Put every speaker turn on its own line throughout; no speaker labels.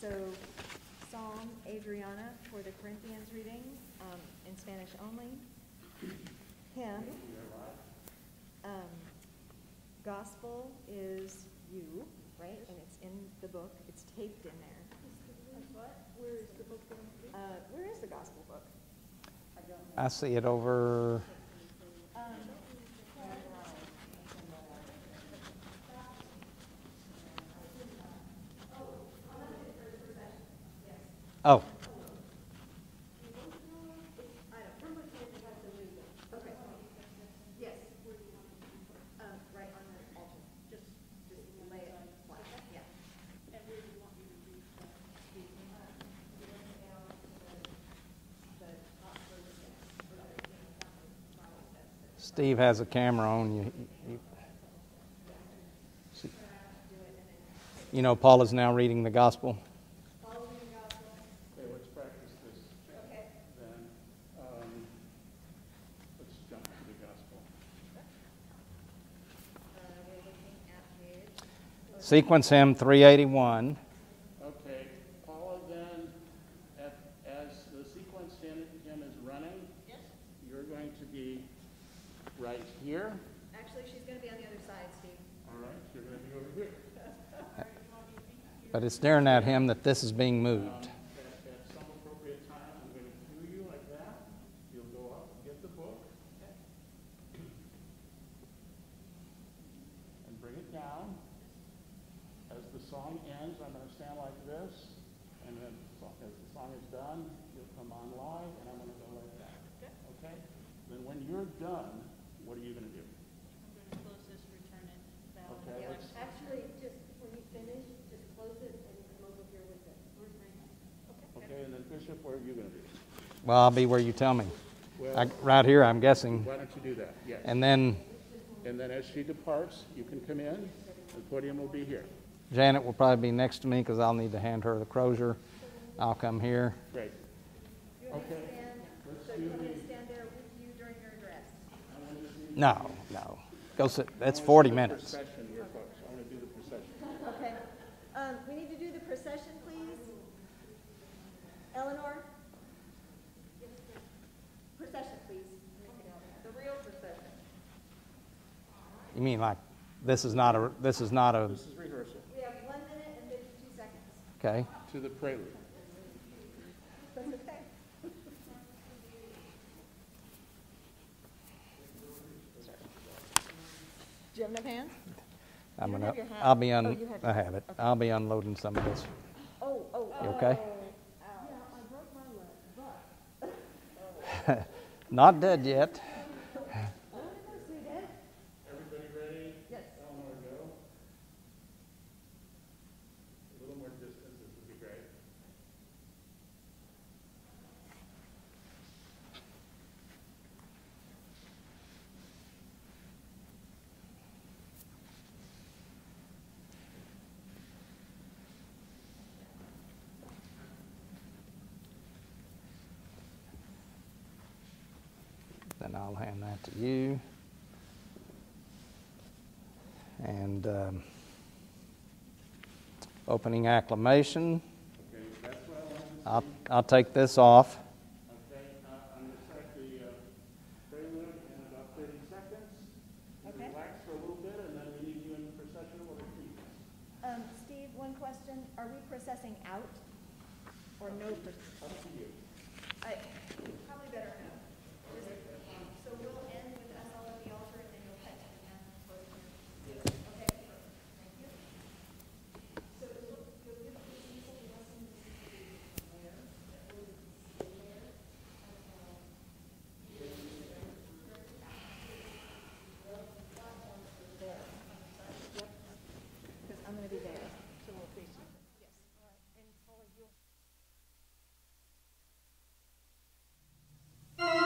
So Psalm Adriana for the Corinthians reading, in Spanish only. Hymn. Gospel is you, right? And it's in the book. It's taped in there. What? Where is the book going to be? Where is the gospel book?
I see it over. Oh. Steve has a camera on you know, Paul is now reading the gospel.
Okay, let's practice this. Okay. Then let's jump to the gospel.
Sequence hymn 381.
Okay, Paula, then, as the sequence hymn is running, yes, you're going to be right here.
Actually, she's going to be on the other side, Steve.
All right, you're going to be over here.
But it's during that hymn that this is being moved.
At some appropriate time, I'm going to cue you like that. You'll go up, get the book, and bring it down. As the song ends, I'm going to stand like this, and then as the song is done, you'll come on live, and I'm going to go like that. Okay? Then when you're done, what are you going to do?
I'm going to close this, return it back.
Okay, let's...
Actually, just when you finish, just close it and come over here with it.
Okay, and then Bishop, where are you going to be?
Well, I'll be where you tell me.
Well,
Right here, I'm guessing.
why don't you do that? Yes.
And then
as she departs, you can come in. The podium will be here.
Janet will probably be next to me because I'll need to hand her the crozier. I'll come here.
Great. Okay.
So you want me to stand there with you during your address?
No. Go sit. That's 40 minutes.
Procession here, folks. I want to do the procession.
Okay. We need to do the procession, please. Eleanor? Procession, please. The real procession.
You mean like this is not a
This is rehearsal.
We have 1 minute and 52 seconds.
okay.
To the prelude.
That's okay. Do you have enough hands?
I'm
don't
gonna.
have your hat.
I'll be
Oh,
un.
you have
I
your
have
hat.
it.
Okay.
I'll be unloading some of this.
Oh.
You okay?
Yeah, I broke my leg, but
Not dead yet.
I want to go see that.
Everybody ready?
Yes.
Eleanor, go. A little more distance, this would be great.
Then I'll hand that to you. And opening acclamation.
Okay, that's what I wanted to see.
I'll take this off.
Okay, I'm going to start the prelude in about 30 seconds. You
Okay.
relax for a little bit, and then we need you in the procession over to
Steve, one question. Are we processing out or no?
Up to you.
Probably better no. So we'll end with us all at the altar and then you'll cut to the end. Okay, perfect. Thank you. So you'll give the people a lesson from where? There. Yep. Because I'm going to be there. So we'll face you. Yes. All right. And Paula, you'll...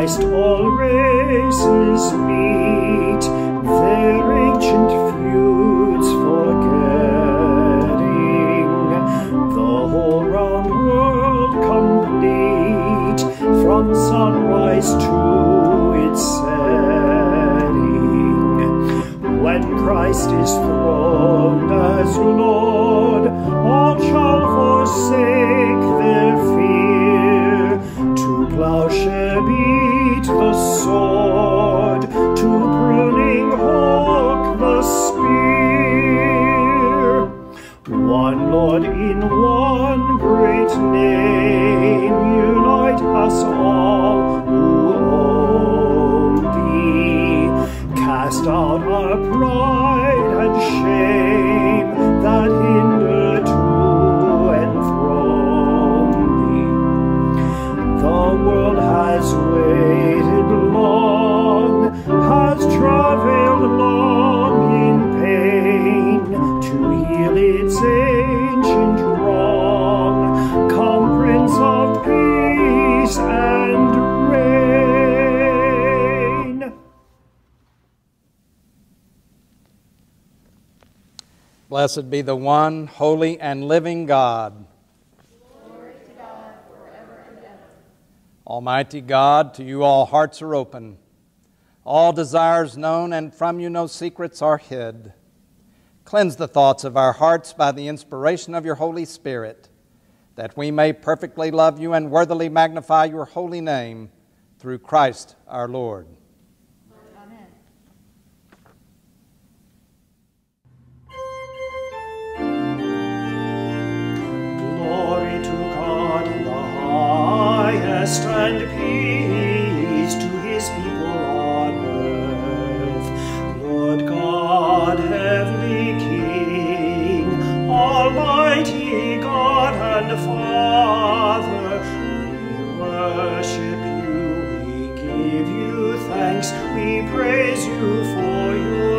Christ all races meet, their ancient feuds forgetting, the whole round world complete, from sunrise to its setting. When Christ is throned as Lord, all shall forsake their fear, to plowshare beat the sword, to pruning hook the spear. One Lord in one great name, unite us all who own thee. Cast out our pride and shame that hinder to enthrone thee. The world has waited long, has travailed long in pain, to heal its ancient wrong. Come, Prince of Peace and reign.
Blessed be the one holy and living God. Almighty God, to you all hearts are open, all desires known, and from you no secrets are hid. Cleanse the thoughts of our hearts by the inspiration of your Holy Spirit, that we may perfectly love you and worthily magnify your holy name, through Christ our Lord.
Amen.
Glory to God in the highest, and peace to his people on earth. Lord God, heavenly King, almighty God and Father, we worship you, we give you thanks, we praise you for your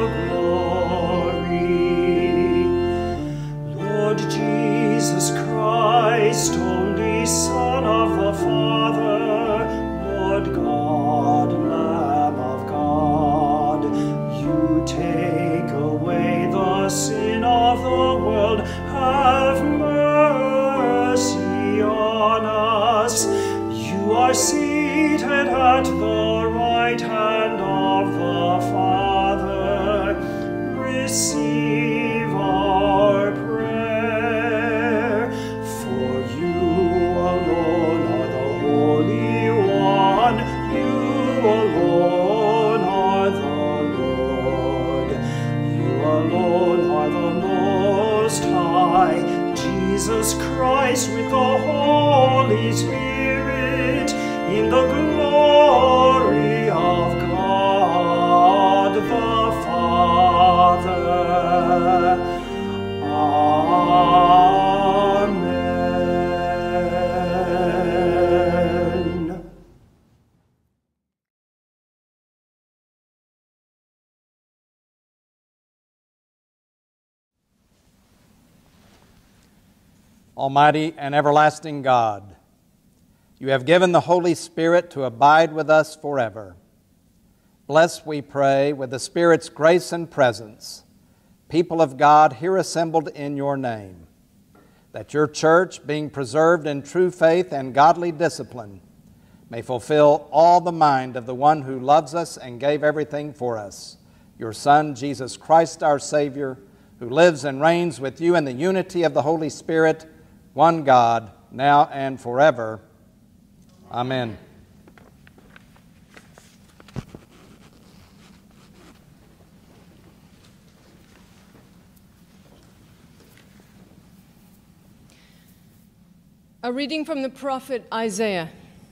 glory. Lord Jesus Christ, only Son of the Father, Lord God, Lamb of God, you take away the sin of the world, have mercy on us. You are seated at the right hand of the Father. Receive our prayer, for you alone are the Holy One, you alone are the Lord, you alone are the Most High, Jesus Christ with the Holy Spirit, in the glory of God the Father. Amen.
Almighty and everlasting God, you have given the Holy Spirit to abide with us forever. Bless, we pray, with the Spirit's grace and presence, people of God here assembled in your name, that your church, being preserved in true faith and godly discipline, may fulfill all the mind of the one who loves us and gave everything for us, your Son, Jesus Christ, our Savior, who lives and reigns with you in the unity of the Holy Spirit, one God, now and forever. Amen.
A reading from the prophet Isaiah.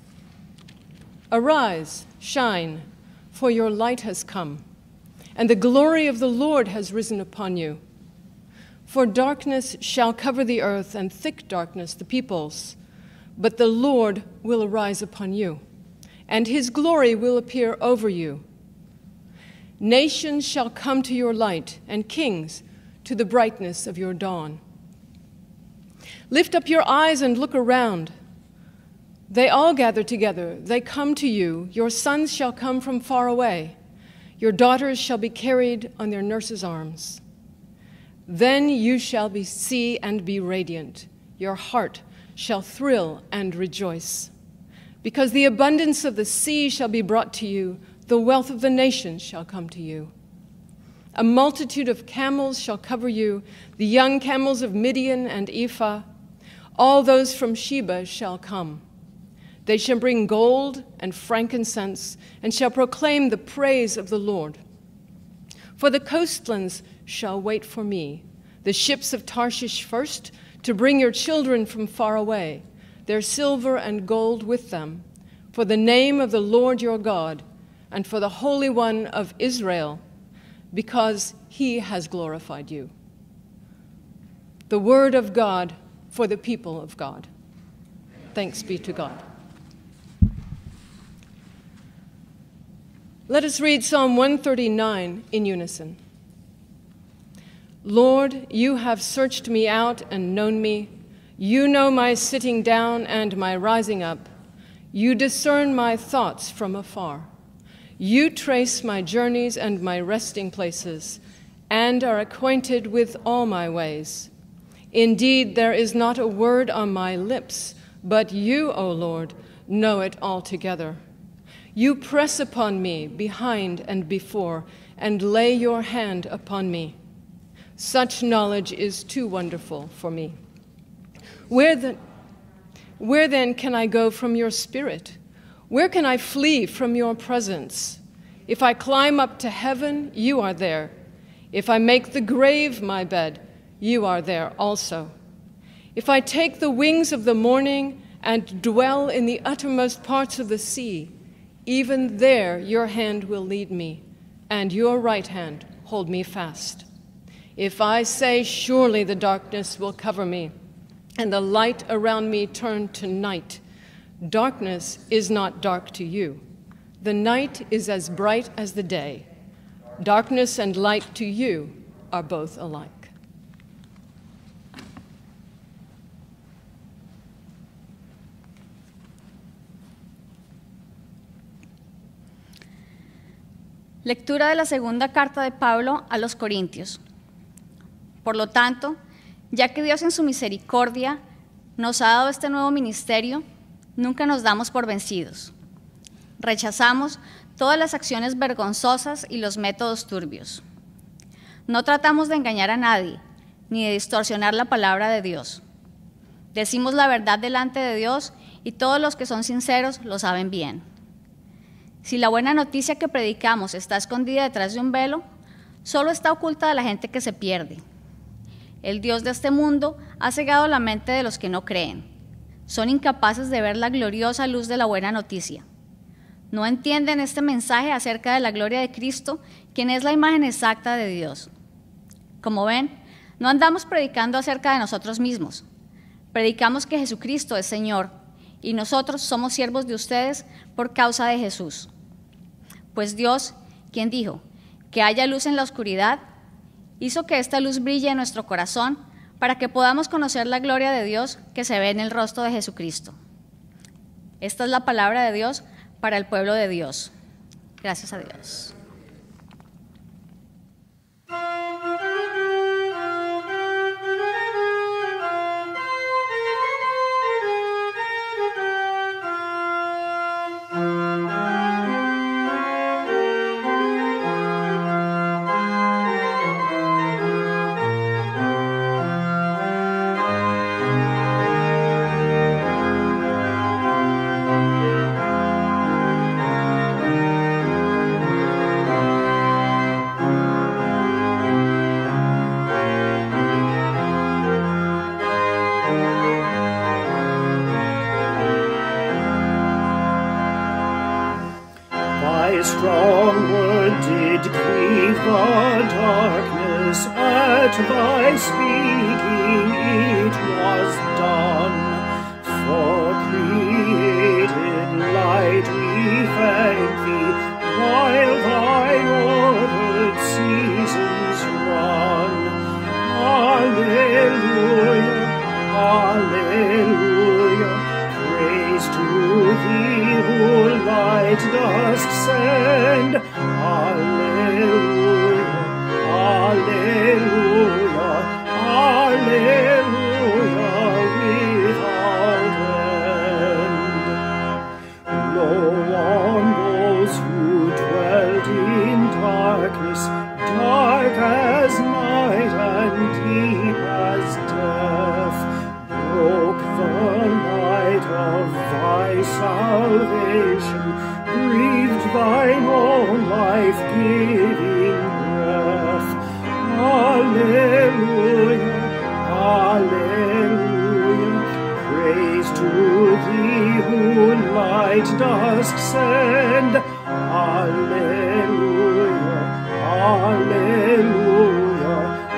Arise, shine, for your light has come, and the glory of the Lord has risen upon you. For darkness shall cover the earth, and thick darkness the peoples. But the Lord will arise upon you, and his glory will appear over you. Nations shall come to your light, and kings to the brightness of your dawn. Lift up your eyes and look around. They all gather together. They come to you. Your sons shall come from far away. Your daughters shall be carried on their nurses' arms. Then you shall see and be radiant. Your heart shall thrill and rejoice. Because the abundance of the sea shall be brought to you, the wealth of the nations shall come to you. A multitude of camels shall cover you, the young camels of Midian and Ephah. All those from Sheba shall come. They shall bring gold and frankincense, and shall proclaim the praise of the Lord. For the coastlands shall wait for me, the ships of Tarshish first, to bring your children from far away, their silver and gold with them, for the name of the Lord your God, and for the Holy One of Israel, because he has glorified you. The word of God for the people of God. Thanks be to God. Let us read Psalm 139 in unison. Lord, you have searched me out and known me. You know my sitting down and my rising up. You discern my thoughts from afar. You trace my journeys and my resting places, and are acquainted with all my ways. Indeed, there is not a word on my lips, but you, O Lord, know it altogether. You press upon me behind and before, and lay your hand upon me. Such knowledge is too wonderful for me. Where then can I go from your spirit? Where can I flee from your presence? If I climb up to heaven, you are there. If I make the grave my bed, you are there also. If I take the wings of the morning and dwell in the uttermost parts of the sea, even there your hand will lead me, and your right hand hold me fast. If I say, surely the darkness will cover me, and the light around me turn to night, darkness is not dark to you. The night is as bright as the day. Darkness and light to you are both alike.
Lectura de la segunda carta de Pablo a los Corintios. Por lo tanto, ya que Dios en su misericordia nos ha dado este nuevo ministerio, nunca nos damos por vencidos. Rechazamos todas las acciones vergonzosas y los métodos turbios. No tratamos de engañar a nadie, ni de distorsionar la palabra de Dios. Decimos la verdad delante de Dios y todos los que son sinceros lo saben bien. Si la buena noticia que predicamos está escondida detrás de un velo, solo está oculta de la gente que se pierde. El Dios de este mundo ha cegado la mente de los que no creen. Son incapaces de ver la gloriosa luz de la buena noticia. No entienden este mensaje acerca de la gloria de Cristo, quien es la imagen exacta de Dios. Como ven, no andamos predicando acerca de nosotros mismos. Predicamos que Jesucristo es Señor, y nosotros somos siervos de ustedes por causa de Jesús. Pues Dios, quien dijo que haya luz en la oscuridad, hizo que esta luz brille en nuestro corazón para que podamos conocer la gloria de Dios que se ve en el rostro de Jesucristo. Esta es la palabra de Dios para el pueblo de Dios. Gracias a Dios.
Thy strong word did cleave the darkness, at thy speaking it was done. For created light we thank thee, while thy ordered seasons run. Alleluia, alleluia, praise to light dost send. Alleluia, alleluia,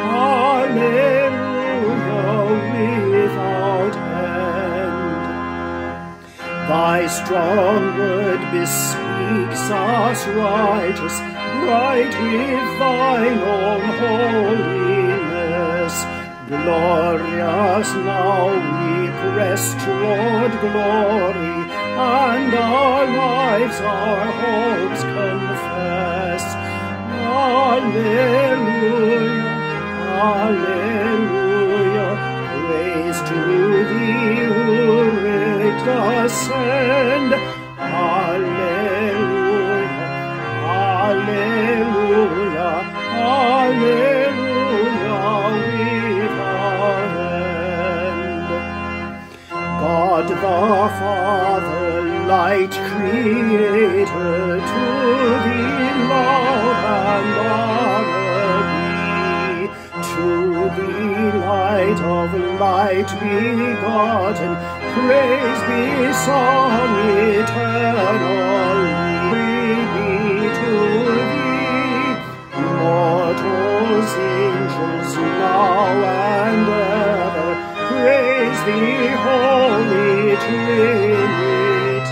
alleluia, without end. Thy strong word bespeaks us righteous, bright with thine own holiness. Glorious now we press toward glory, and our lives our hopes confess. Alleluia, alleluia, praise to thee who it ascend. Alleluia, alleluia, alleluia, without end. God the Father, light creator, to thee love and honor be. To thee, light of light begotten, praise be sung eternally. Be to thee, mortals, angels, now and ever, praise thee, Holy Trinity.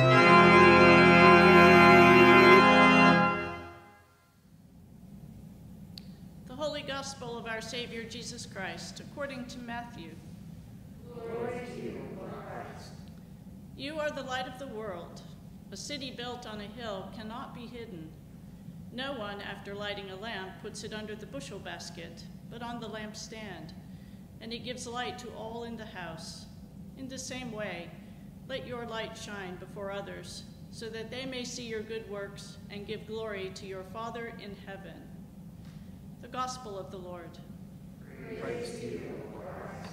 The Holy Gospel of our Savior Jesus Christ, according to Matthew. Glory to you, Lord Christ. You are the light of the world. A city built on a hill cannot be hidden. No one, after lighting a lamp, puts it under the bushel basket, but on the lampstand, and it gives light to all in the house. In the same way, let your light shine before others, so that they may see your good works and give glory to your Father in heaven. The Gospel of the Lord. Praise to you, Lord Christ.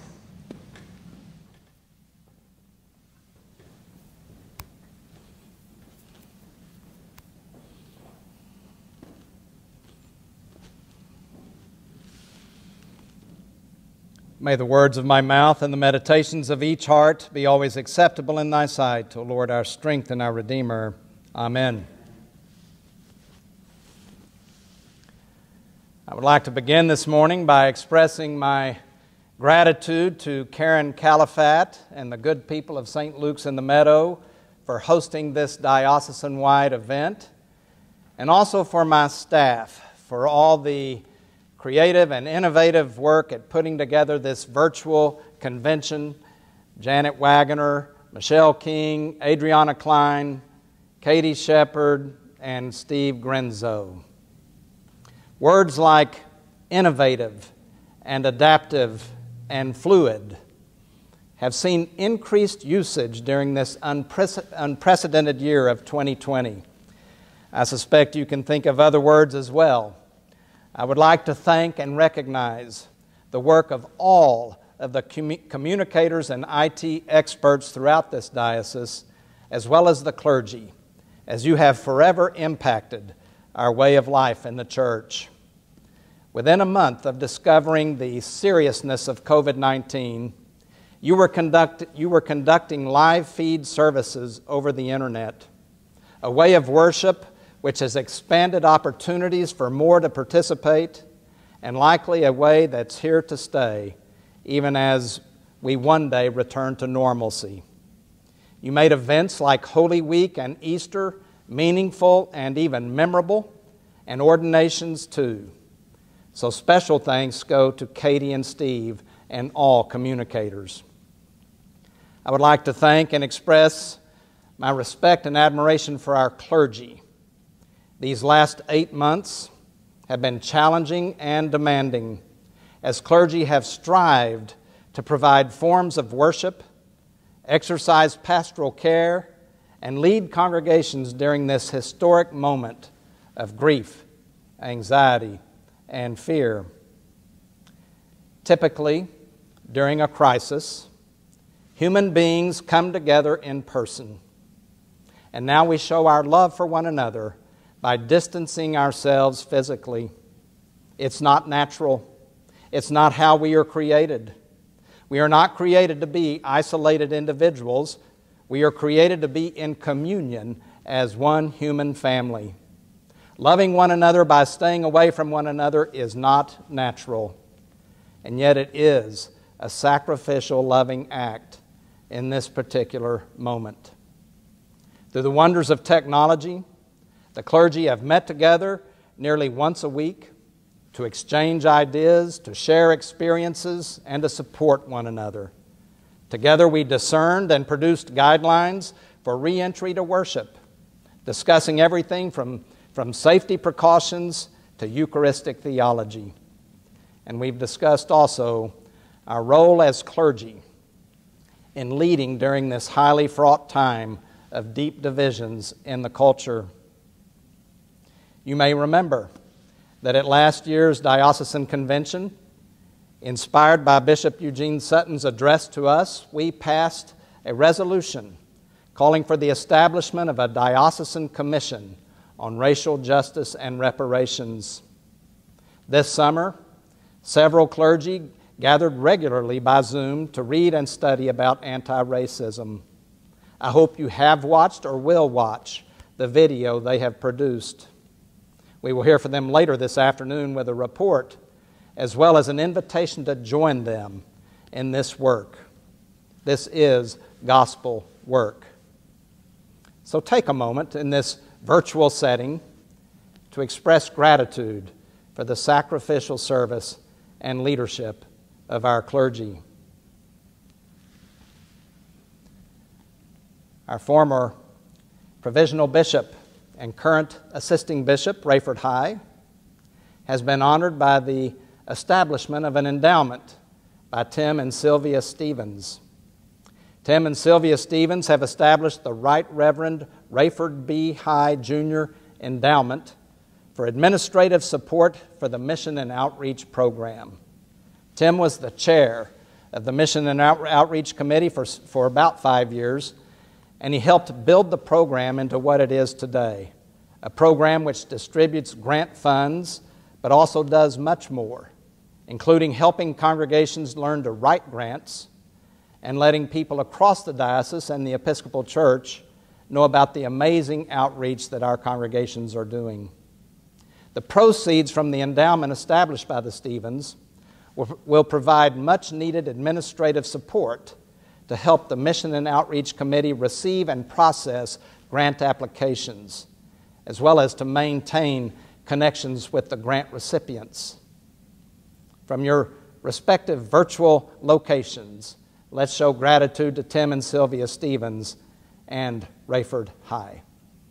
May the words of my mouth and the meditations of each heart be always acceptable in thy sight, O Lord, our strength and our Redeemer. Amen. I would like to begin this morning by expressing my gratitude to Karen Califat and the good people of St. Luke's in the Meadow for hosting this diocesan-wide event, and also for my staff for all the creative and innovative work at putting together this virtual convention. Janet Wagoner, Michelle King, Adriana Klein, Katie Shepard, and Steve Grenzo. Words like innovative and adaptive and fluid have seen increased usage during this unprecedented year of 2020. I suspect you can think of other words as well. I would like to thank and recognize the work of all of the communicators and IT experts throughout this diocese, as well as the clergy, as you have forever impacted our way of life in the church. Within a month of discovering the seriousness of COVID-19, you were conducting live feed services over the internet, a way of worship which has expanded opportunities for more to participate, and likely a way that's here to stay, even as we one day return to normalcy. You made events like Holy Week and Easter meaningful and even memorable, and ordinations too. So special thanks go to Katie and Steve and all communicators. I would like to thank and express my respect and admiration for our clergy. These last 8 months have been challenging and demanding, as clergy have strived to provide forms of worship, exercise pastoral care, and lead congregations during this historic moment of grief, anxiety, and fear. Typically, during a crisis, human beings come together in person, and now we show our love for one another by distancing ourselves physically. It's not natural. It's not how we are created. We are not created to be isolated individuals. We are created to be in communion as one human family. Loving one another by staying away from one another is not natural, and yet it is a sacrificial, loving act in this particular moment. Through the wonders of technology, the clergy have met together nearly once a week to exchange ideas, to share experiences, and to support one another. Together we discerned and produced guidelines for re-entry to worship, discussing everything from safety precautions to Eucharistic theology. And we've discussed also our role as clergy in leading during this highly fraught time of deep divisions in the culture. You may remember that at last year's Diocesan Convention, inspired by Bishop Eugene Sutton's address to us, we passed a resolution calling for the establishment of a Diocesan Commission on Racial Justice and Reparations. This summer, several clergy gathered regularly by Zoom to read and study about anti-racism. I hope you have watched or will watch the video they have produced. We will hear from them later this afternoon with a report, as well as an invitation to join them in this work. This is gospel work. So take a moment in this virtual setting to express gratitude for the sacrificial service and leadership of our clergy. Our former provisional bishop and current assisting bishop, Rayford High, has been honored by the establishment of an endowment by Tim and Sylvia Stevens. Tim and Sylvia Stevens have established the Right Reverend Rayford B. High Jr. Endowment for administrative support for the Mission and Outreach Program. Tim was the chair of the Mission and Outreach Committee for about 5 years, and he helped build the program into what it is today, a program which distributes grant funds, but also does much more, including helping congregations learn to write grants and letting people across the diocese and the Episcopal Church know about the amazing outreach that our congregations are doing. The proceeds from the endowment established by the Stevens will provide much-needed administrative support to help the Mission and Outreach Committee receive and process grant applications, as well as to maintain connections with the grant recipients. From your respective virtual locations, let's show gratitude to Tim and Sylvia Stevens and Rayford High.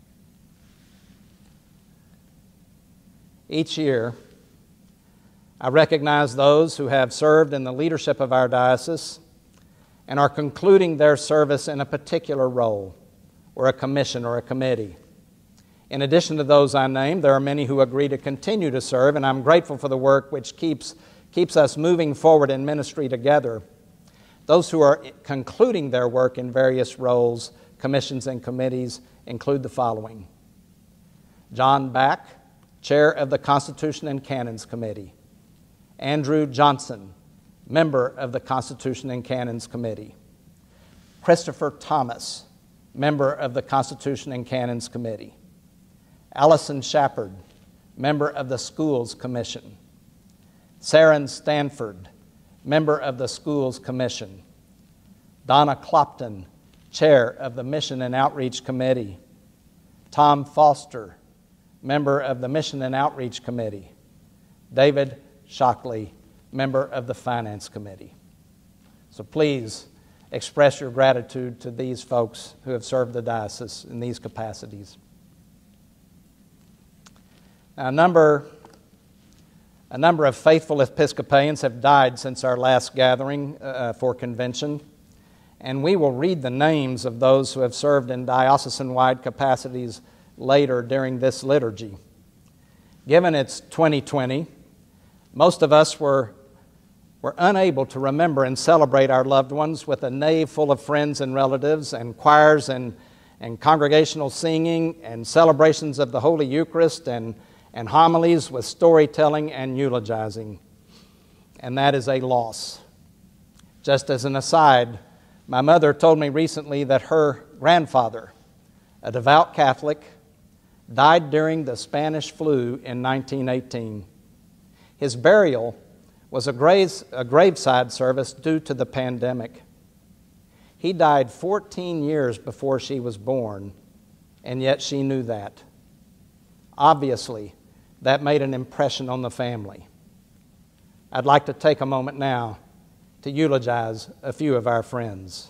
Each year, I recognize those who have served in the leadership of our diocese and are concluding their service in a particular role, or a commission or a committee. In addition to those I named, there are many who agree to continue to serve, and I'm grateful for the work which keeps us moving forward in ministry together. Those who are concluding their work in various roles, commissions, and committees include the following: John Back, Chair of the Constitution and Canons Committee; Andrew Johnson, Member of the Constitution and Canons Committee; Christopher Thomas, Member of the Constitution and Canons Committee; Allison Shepard, Member of the Schools Commission; Saren Stanford, Member of the Schools Commission; Donna Clopton, Chair of the Mission and Outreach Committee; Tom Foster, Member of the Mission and Outreach Committee; David Shockley, Member of the Finance Committee. So please express your gratitude to these folks who have served the diocese in these capacities. Now, a number of faithful Episcopalians have died since our last gathering for convention, and we will read the names of those who have served in diocesan-wide capacities later during this liturgy. Given it's 2020, most of us were unable to remember and celebrate our loved ones with a nave full of friends and relatives and choirs and congregational singing and celebrations of the Holy Eucharist and homilies with storytelling and eulogizing. And that is a loss. Just as an aside, my mother told me recently that her grandfather, a devout Catholic, died during the Spanish flu in 1918. His burial was a graveside service due to the pandemic. He died 14 years before she was born, and yet she knew that. Obviously, that made an impression on the family. I'd like to take a moment now to eulogize a few of our friends.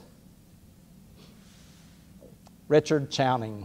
Richard Chowning.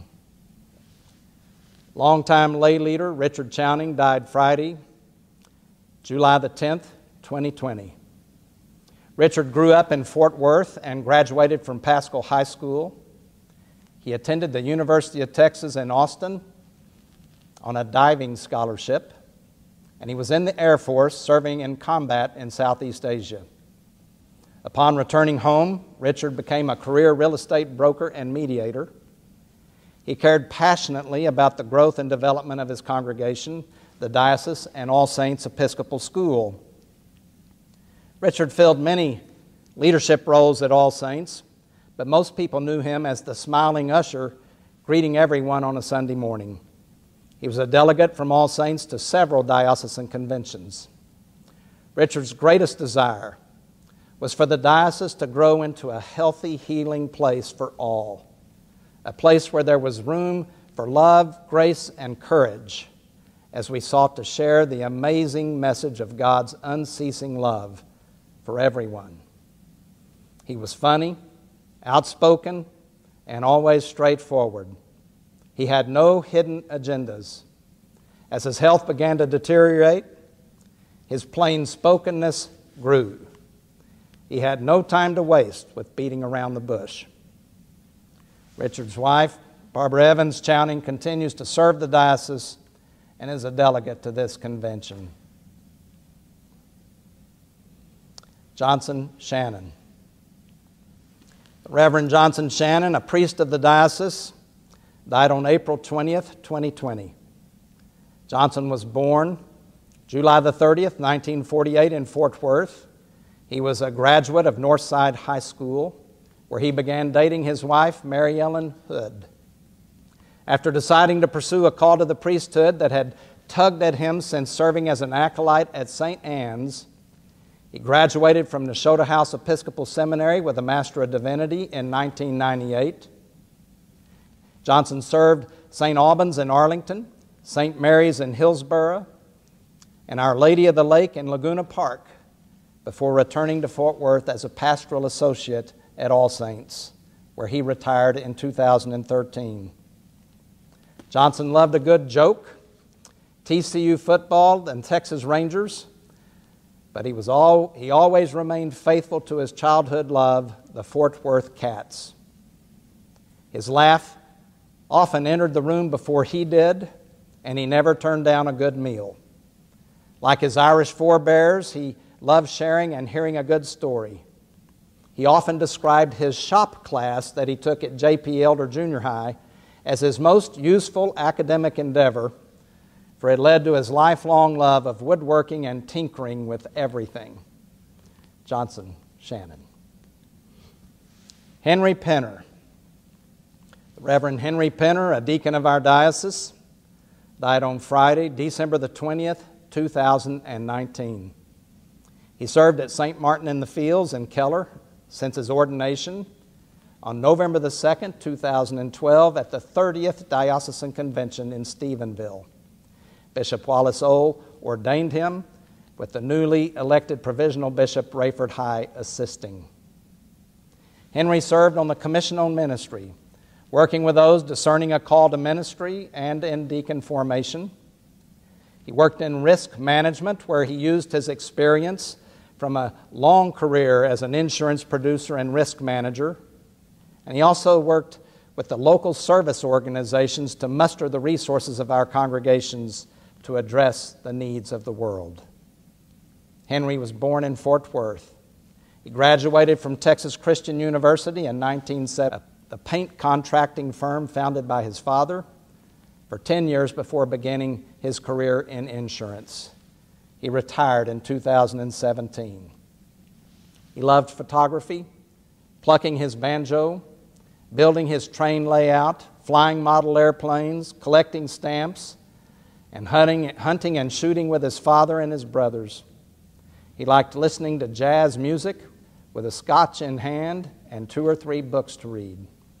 Longtime lay leader Richard Chowning died Friday, July the 10th, 2020. Richard grew up in Fort Worth and graduated from Paschal High School. He attended the University of Texas in Austin on a diving scholarship, and he was in the Air Force serving in combat in Southeast Asia. Upon returning home, Richard became a career real estate broker and mediator. He cared passionately about the growth and development of his congregation, the diocese, and All Saints Episcopal School. Richard filled many leadership roles at All Saints, but most people knew him as the smiling usher greeting everyone on a Sunday morning. He was a delegate from All Saints to several diocesan conventions. Richard's greatest desire was for the diocese to grow into a healthy, healing place for all, a place where there was room for love, grace, and courage as we sought to share the amazing message of God's unceasing love for everyone. He was funny, outspoken, and always straightforward. He had no hidden agendas. As his health began to deteriorate, his plain-spokenness grew. He had no time to waste with beating around the bush. Richard's wife, Barbara Evans Chowning, continues to serve the diocese and is a delegate to this convention. Johnson Shannon. Reverend Johnson Shannon, a priest of the diocese, died on April 20th, 2020. Johnson was born July the 30th, 1948 in Fort Worth. He was a graduate of Northside High School, where he began dating his wife, Mary Ellen Hood. After deciding to pursue a call to the priesthood that had tugged at him since serving as an acolyte at St. Anne's, he graduated from Nashotah House Episcopal Seminary with a Master of Divinity in 1998. Johnson served St. Albans in Arlington, St. Mary's in Hillsborough, and Our Lady of the Lake in Laguna Park before returning to Fort Worth as a pastoral associate at All Saints, where he retired in 2013. Johnson loved a good joke, TCU football, and Texas Rangers, but he always remained faithful to his childhood love, the Fort Worth Cats. His laugh often entered the room before he did, and he never turned down a good meal. Like his Irish forebears, he loved sharing and hearing a good story. He often described his shop class that he took at J.P. Elder Junior High as his most useful academic endeavor, for it led to his lifelong love of woodworking and tinkering with everything. Johnson Shannon. Henry Penner. The Reverend Henry Penner, a deacon of our diocese, died on Friday, December the 20th, 2019. He served at St. Martin in the Fields in Keller since his ordination on November the 2nd, 2012 at the 30th Diocesan Convention in Stephenville. Bishop Wallace O. ordained him, with the newly elected Provisional Bishop Rayford High assisting. Henry served on the Commission on Ministry, working with those discerning a call to ministry and in deacon formation. He worked in risk management, where he used his experience from a long career as an insurance producer and risk manager. And he also worked with the local service organizations to muster the resources of our congregations to address the needs of the world. Henry was born in Fort Worth. He graduated from Texas Christian University in 1970, the paint contracting firm founded by his father, for 10 years before beginning his career in insurance. He retired in 2017. He loved photography, plucking his banjo, building his train layout, flying model airplanes, collecting stamps, and hunting and shooting with his father and his brothers. He liked listening to jazz music with a scotch in hand and 2 or 3 books to read.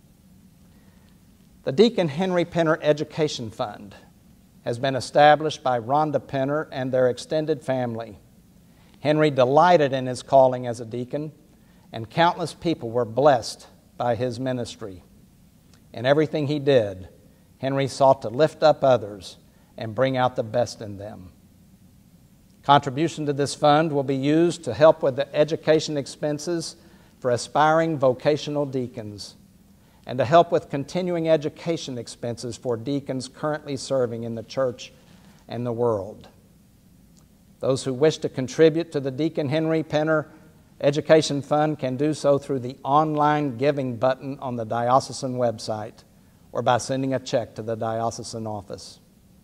The Deacon Henry Penner Education Fund has been established by Rhonda Penner and their extended family. Henry delighted in his calling as a deacon, and countless people were blessed by his ministry. In everything he did, Henry sought to lift up others and bring out the best in them. Contribution to this fund will be used to help with the education expenses for aspiring vocational deacons and to help with continuing education expenses for deacons currently serving in the church and the world. Those who wish to contribute to the Deacon Henry Penner Education Fund can do so through the online giving button on the diocesan website or by sending a check to the diocesan office.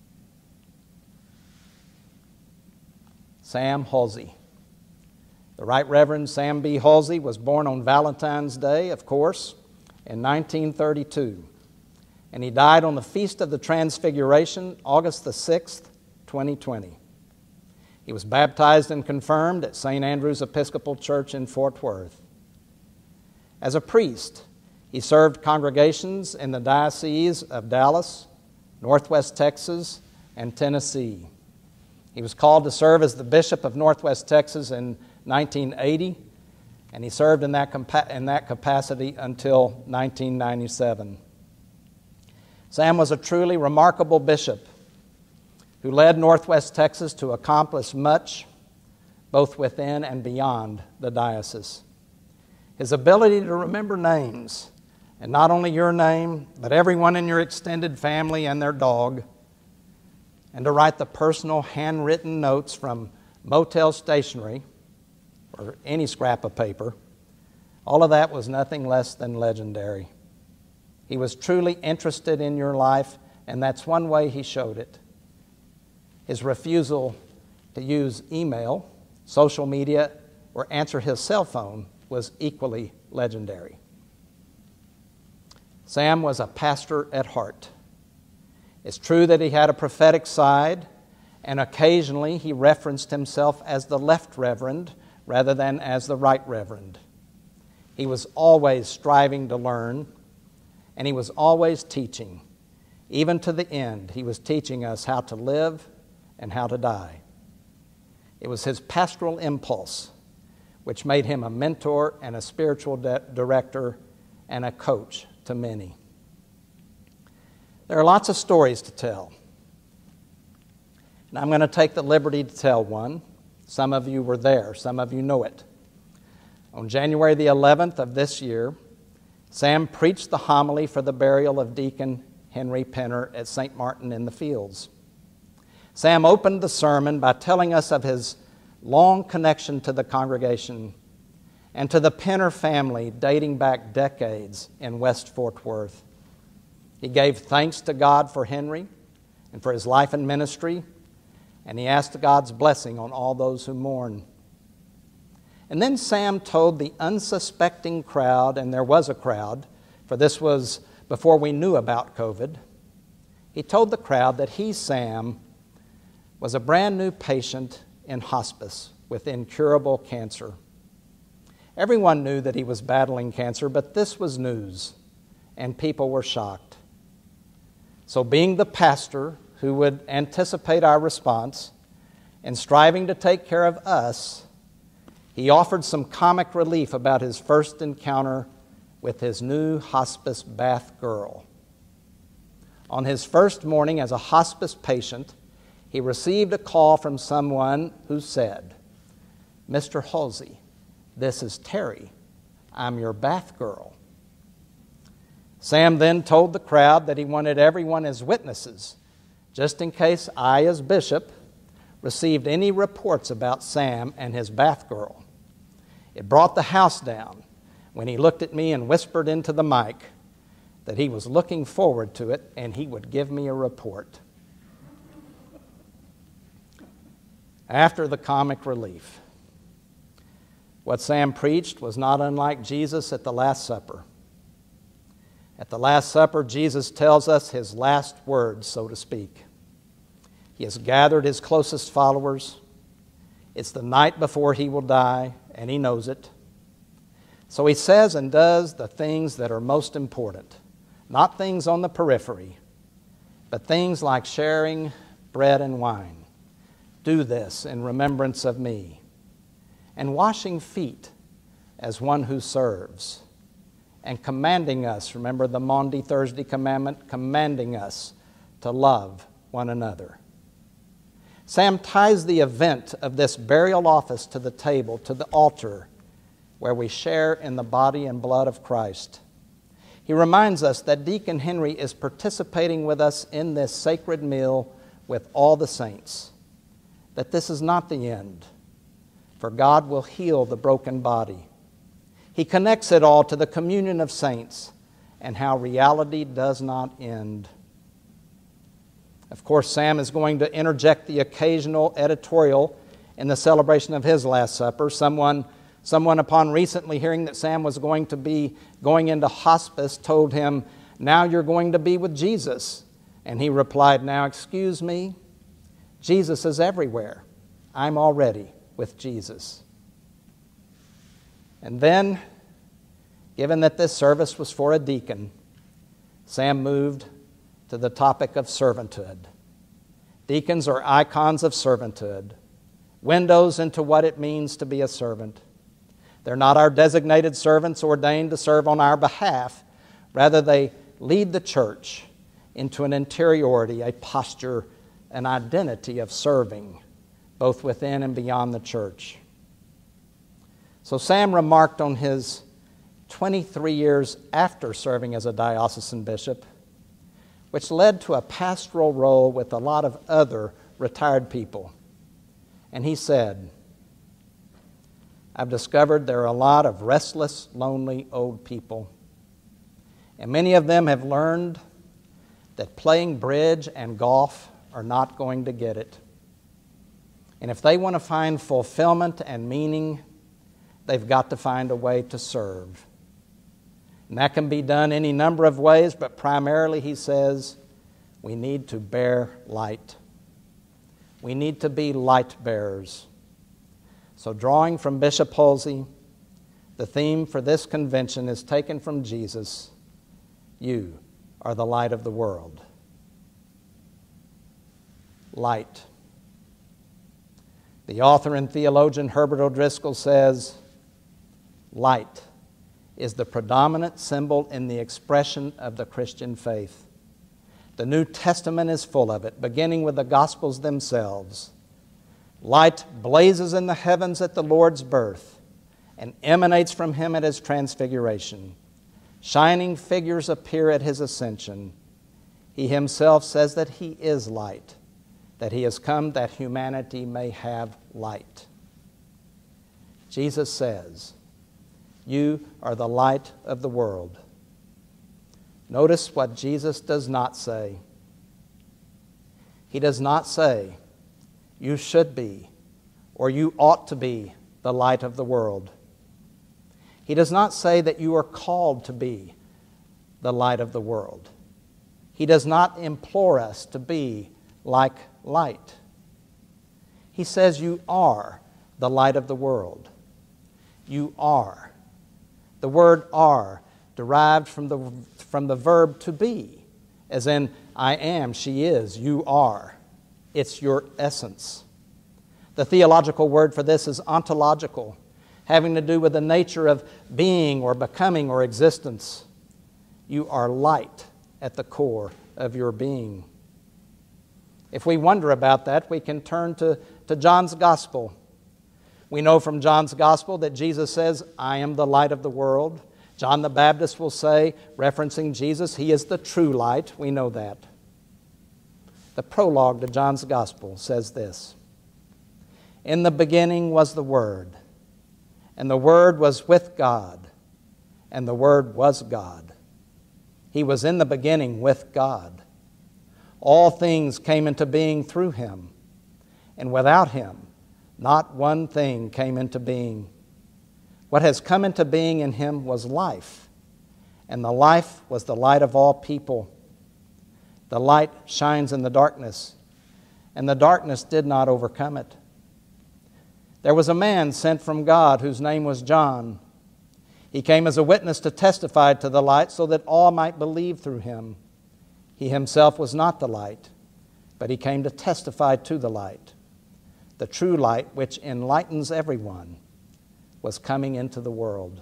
Sam Halsey. The Right Reverend Sam B. Halsey was born on Valentine's Day, of course, in 1932, and he died on the Feast of the Transfiguration, August the 6th, 2020. He was baptized and confirmed at St. Andrew's Episcopal Church in Fort Worth. As a priest, he served congregations in the dioceses of Dallas, Northwest Texas, and Tennessee. He was called to serve as the Bishop of Northwest Texas in 1980, and he served in that capacity until 1997. Sam was a truly remarkable bishop who led Northwest Texas to accomplish much, both within and beyond the diocese. His ability to remember names, and not only your name, but everyone in your extended family and their dog, and to write the personal handwritten notes from motel stationery or any scrap of paper, all of that was nothing less than legendary. He was truly interested in your life, and that's one way he showed it. His refusal to use email, social media, or answer his cell phone was equally legendary. Sam was a pastor at heart. It's true that he had a prophetic side, and occasionally he referenced himself as the left reverend rather than as the right reverend. He was always striving to learn, and he was always teaching. Even to the end, he was teaching us how to live and how to die. It was his pastoral impulse which made him a mentor and a spiritual director and a coach to many. There are lots of stories to tell, and I'm going to take the liberty to tell one. Some of you were there. Some of you know it. On January the 11th of this year, Sam preached the homily for the burial of Deacon Henry Penner at St. Martin in the Fields. Sam opened the sermon by telling us of his long connection to the congregation and to the Penner family dating back decades in West Fort Worth. He gave thanks to God for Henry and for his life and ministry, and he asked God's blessing on all those who mourn. And then Sam told the unsuspecting crowd, and there was a crowd, for this was before we knew about COVID, he told the crowd that he, Sam, was a brand new patient in hospice with incurable cancer. Everyone knew that he was battling cancer, but this was news, and people were shocked. So being the pastor who would anticipate our response and striving to take care of us, he offered some comic relief about his first encounter with his new hospice bath girl. On his first morning as a hospice patient, he received a call from someone who said, "Mr. Halsey, this is Terry. I'm your bath girl." Sam then told the crowd that he wanted everyone as witnesses, just in case I, as bishop, received any reports about Sam and his bath girl. It brought the house down when he looked at me and whispered into the mic that he was looking forward to it and he would give me a report. After the comic relief, what Sam preached was not unlike Jesus at the Last Supper. At the Last Supper, Jesus tells us his last words, so to speak. He has gathered his closest followers. It's the night before he will die, and he knows it. So he says and does the things that are most important, not things on the periphery, but things like sharing bread and wine. Do this in remembrance of me. And washing feet as one who serves. And commanding us, remember the Maundy Thursday commandment, commanding us to love one another. Sam ties the event of this burial office to the table, to the altar, where we share in the body and blood of Christ. He reminds us that Deacon Henry is participating with us in this sacred meal with all the saints, that this is not the end, for God will heal the broken body. He connects it all to the communion of saints and how reality does not end. Of course, Sam is going to interject the occasional editorial in the celebration of his Last Supper. Someone upon recently hearing that Sam was going to be going into hospice told him, "Now you're going to be with Jesus." And he replied, "Now, excuse me, Jesus is everywhere. I'm already with Jesus." And then, given that this service was for a deacon, Sam moved to the topic of servanthood. Deacons are icons of servanthood, windows into what it means to be a servant. They're not our designated servants ordained to serve on our behalf. Rather, they lead the church into an interiority, a posture, an identity of serving, both within and beyond the church. So Sam remarked on his 23 years after serving as a diocesan bishop, which led to a pastoral role with a lot of other retired people. And he said, "I've discovered there are a lot of restless, lonely old people. And many of them have learned that playing bridge and golf are not going to get it. And if they want to find fulfillment and meaning, they've got to find a way to serve. And that can be done any number of ways, but primarily, he says, we need to bear light. We need to be light bearers." So drawing from Bishop Halsey, the theme for this convention is taken from Jesus. You are the light of the world. Light. The author and theologian Herbert O'Driscoll says, light is the predominant symbol in the expression of the Christian faith. The New Testament is full of it, beginning with the Gospels themselves. Light blazes in the heavens at the Lord's birth and emanates from him at his transfiguration. Shining figures appear at his ascension. He himself says that he is light, that he has come that humanity may have light. Jesus says, "You are the light of the world." Notice what Jesus does not say. He does not say, "You should be," or "You ought to be the light of the world." He does not say that you are called to be the light of the world. He does not implore us to be like light. He says you are the light of the world. You are. The word "are" derived from the verb to be, as in I am, she is, you are. It's your essence. The theological word for this is ontological, having to do with the nature of being or becoming or existence. You are light at the core of your being. If we wonder about that, we can turn to John's Gospel. We know from John's Gospel that Jesus says, "I am the light of the world." John the Baptist will say, referencing Jesus, "He is the true light." We know that. The prologue to John's Gospel says this: "In the beginning was the Word, and the Word was with God, and the Word was God. He was in the beginning with God. All things came into being through him, and without him not one thing came into being. What has come into being in him was life, and the life was the light of all people. The light shines in the darkness, and the darkness did not overcome it. There was a man sent from God whose name was John. He came as a witness to testify to the light so that all might believe through him. He himself was not the light, but he came to testify to the light. The true light, which enlightens everyone, was coming into the world.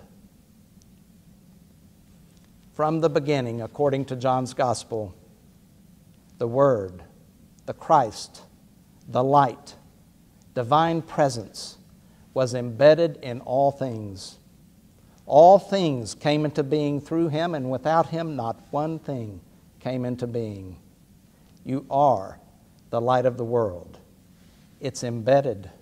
From the beginning, according to John's Gospel, the Word, the Christ, the light, divine presence was embedded in all things. All things came into being through him, and without him not one thing came into being. You are the light of the world. It's embedded.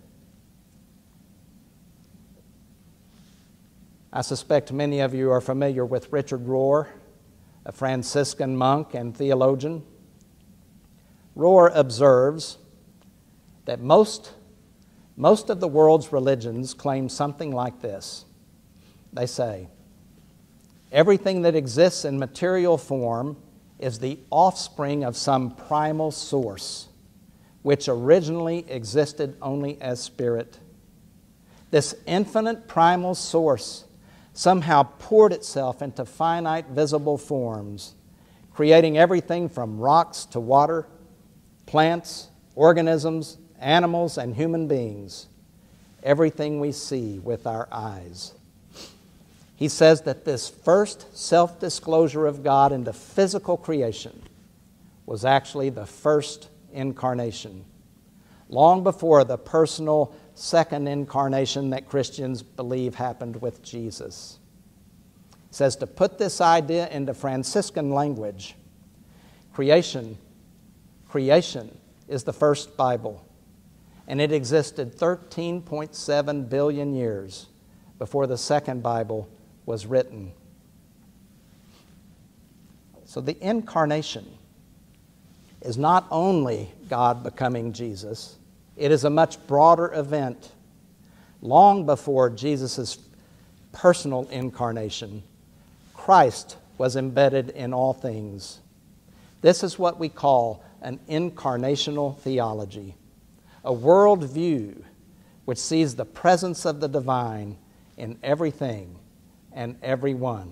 I suspect many of you are familiar with Richard Rohr, a Franciscan monk and theologian. Rohr observes that most of the world's religions claim something like this. They say, everything that exists in material form is the offspring of some primal source, which originally existed only as spirit. This infinite primal source somehow poured itself into finite visible forms, creating everything from rocks to water, plants, organisms, animals, and human beings, everything we see with our eyes. He says that this first self-disclosure of God into physical creation was actually the first incarnation, long before the personal second incarnation that Christians believe happened with Jesus. He says, to put this idea into Franciscan language, creation is the first Bible, and it existed 13.7 billion years before the second Bible was written. So the incarnation is not only God becoming Jesus, it is a much broader event. Long before Jesus' personal incarnation, Christ was embedded in all things. This is what we call an incarnational theology, a worldview which sees the presence of the divine in everything and everyone.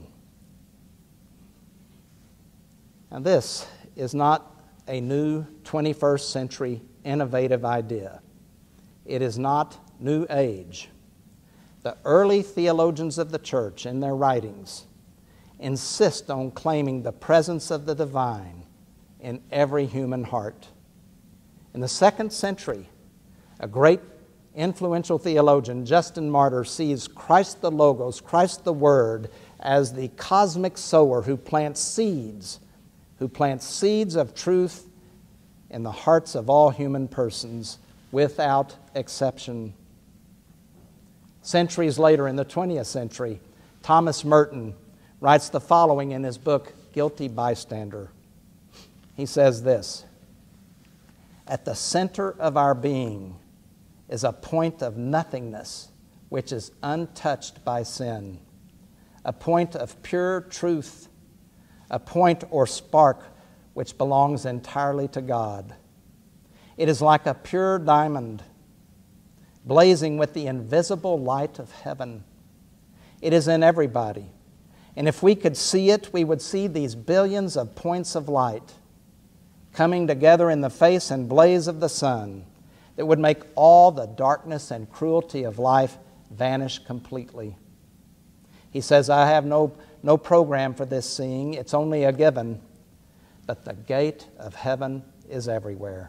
Now, this is not a new 21st century innovative idea. It is not New Age. The early theologians of the church, in their writings, insist on claiming the presence of the divine in every human heart. In the 2nd century, a great influential theologian, Justin Martyr, sees Christ the Logos, Christ the Word, as the cosmic sower who plants seeds of truth in the hearts of all human persons without exception. Centuries later, in the 20th century, Thomas Merton writes the following in his book, Guilty Bystander. He says this, "At the center of our being is a point of nothingness which is untouched by sin, a point of pure truth, a point or spark which belongs entirely to God. It is like a pure diamond, blazing with the invisible light of heaven. It is in everybody, and if we could see it, we would see these billions of points of light coming together in the face and blaze of the sun that would make all the darkness and cruelty of life vanish completely." He says, "I have no program for this seeing. It's only a given. But the gate of heaven is everywhere."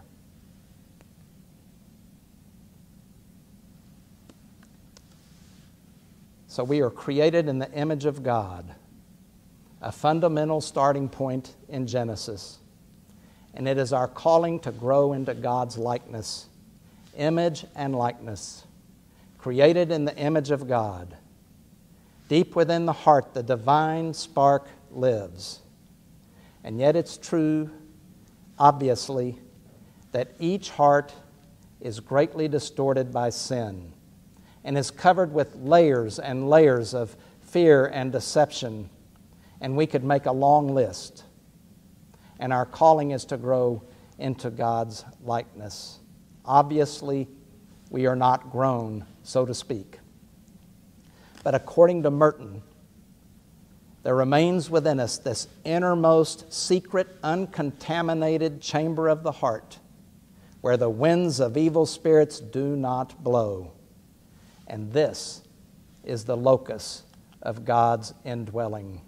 So we are created in the image of God, a fundamental starting point in Genesis. And it is our calling to grow into God's likeness, image and likeness, created in the image of God. Deep within the heart, the divine spark lives. And yet it's true, obviously, that each heart is greatly distorted by sin and is covered with layers and layers of fear and deception. And we could make a long list. And our calling is to grow into God's likeness. Obviously, we are not grown, so to speak. But according to Merton, there remains within us this innermost, secret, uncontaminated chamber of the heart where the winds of evil spirits do not blow. And this is the locus of God's indwelling.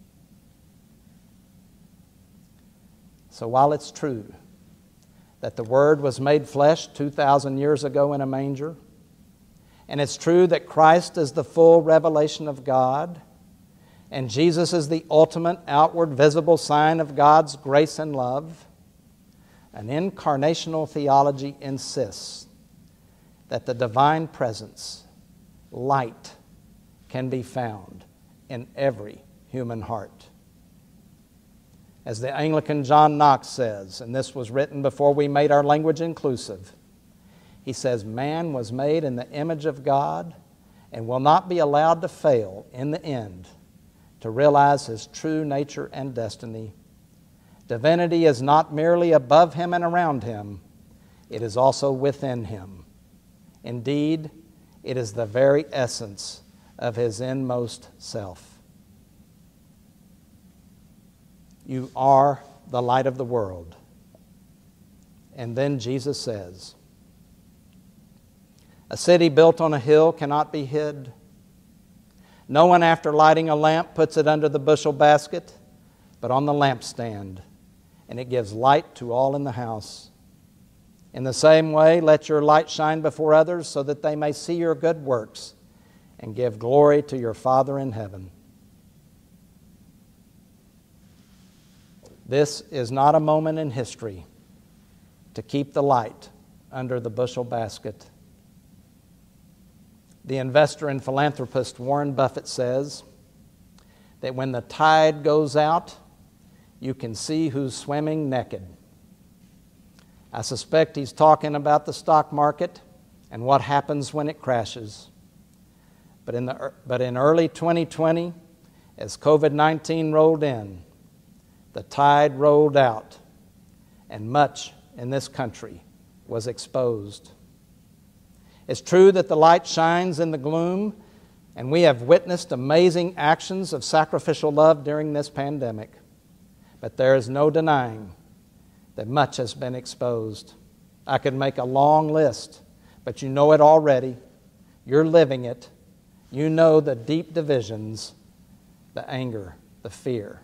So while it's true that the Word was made flesh 2,000 years ago in a manger, and it's true that Christ is the full revelation of God, and Jesus is the ultimate outward visible sign of God's grace and love, an incarnational theology insists that the divine presence, light, can be found in every human heart. As the Anglican John Knox says, and this was written before we made our language inclusive, he says, man was made in the image of God and will not be allowed to fail in the end to realize his true nature and destiny. Divinity is not merely above him and around him, it is also within him. Indeed, it is the very essence of his inmost self. You are the light of the world. And then Jesus says, a city built on a hill cannot be hid. No one, after lighting a lamp, puts it under the bushel basket, but on the lampstand, and it gives light to all in the house. In the same way, let your light shine before others so that they may see your good works and give glory to your Father in heaven. This is not a moment in history to keep the light under the bushel basket. The investor and philanthropist Warren Buffett says that when the tide goes out, you can see who's swimming naked. I suspect he's talking about the stock market and what happens when it crashes. But in early 2020, as COVID-19 rolled in, the tide rolled out, and much in this country was exposed. It's true that the light shines in the gloom, and we have witnessed amazing actions of sacrificial love during this pandemic. But there is no denying that much has been exposed. I could make a long list, but you know it already. You're living it. You know the deep divisions, the anger, the fear.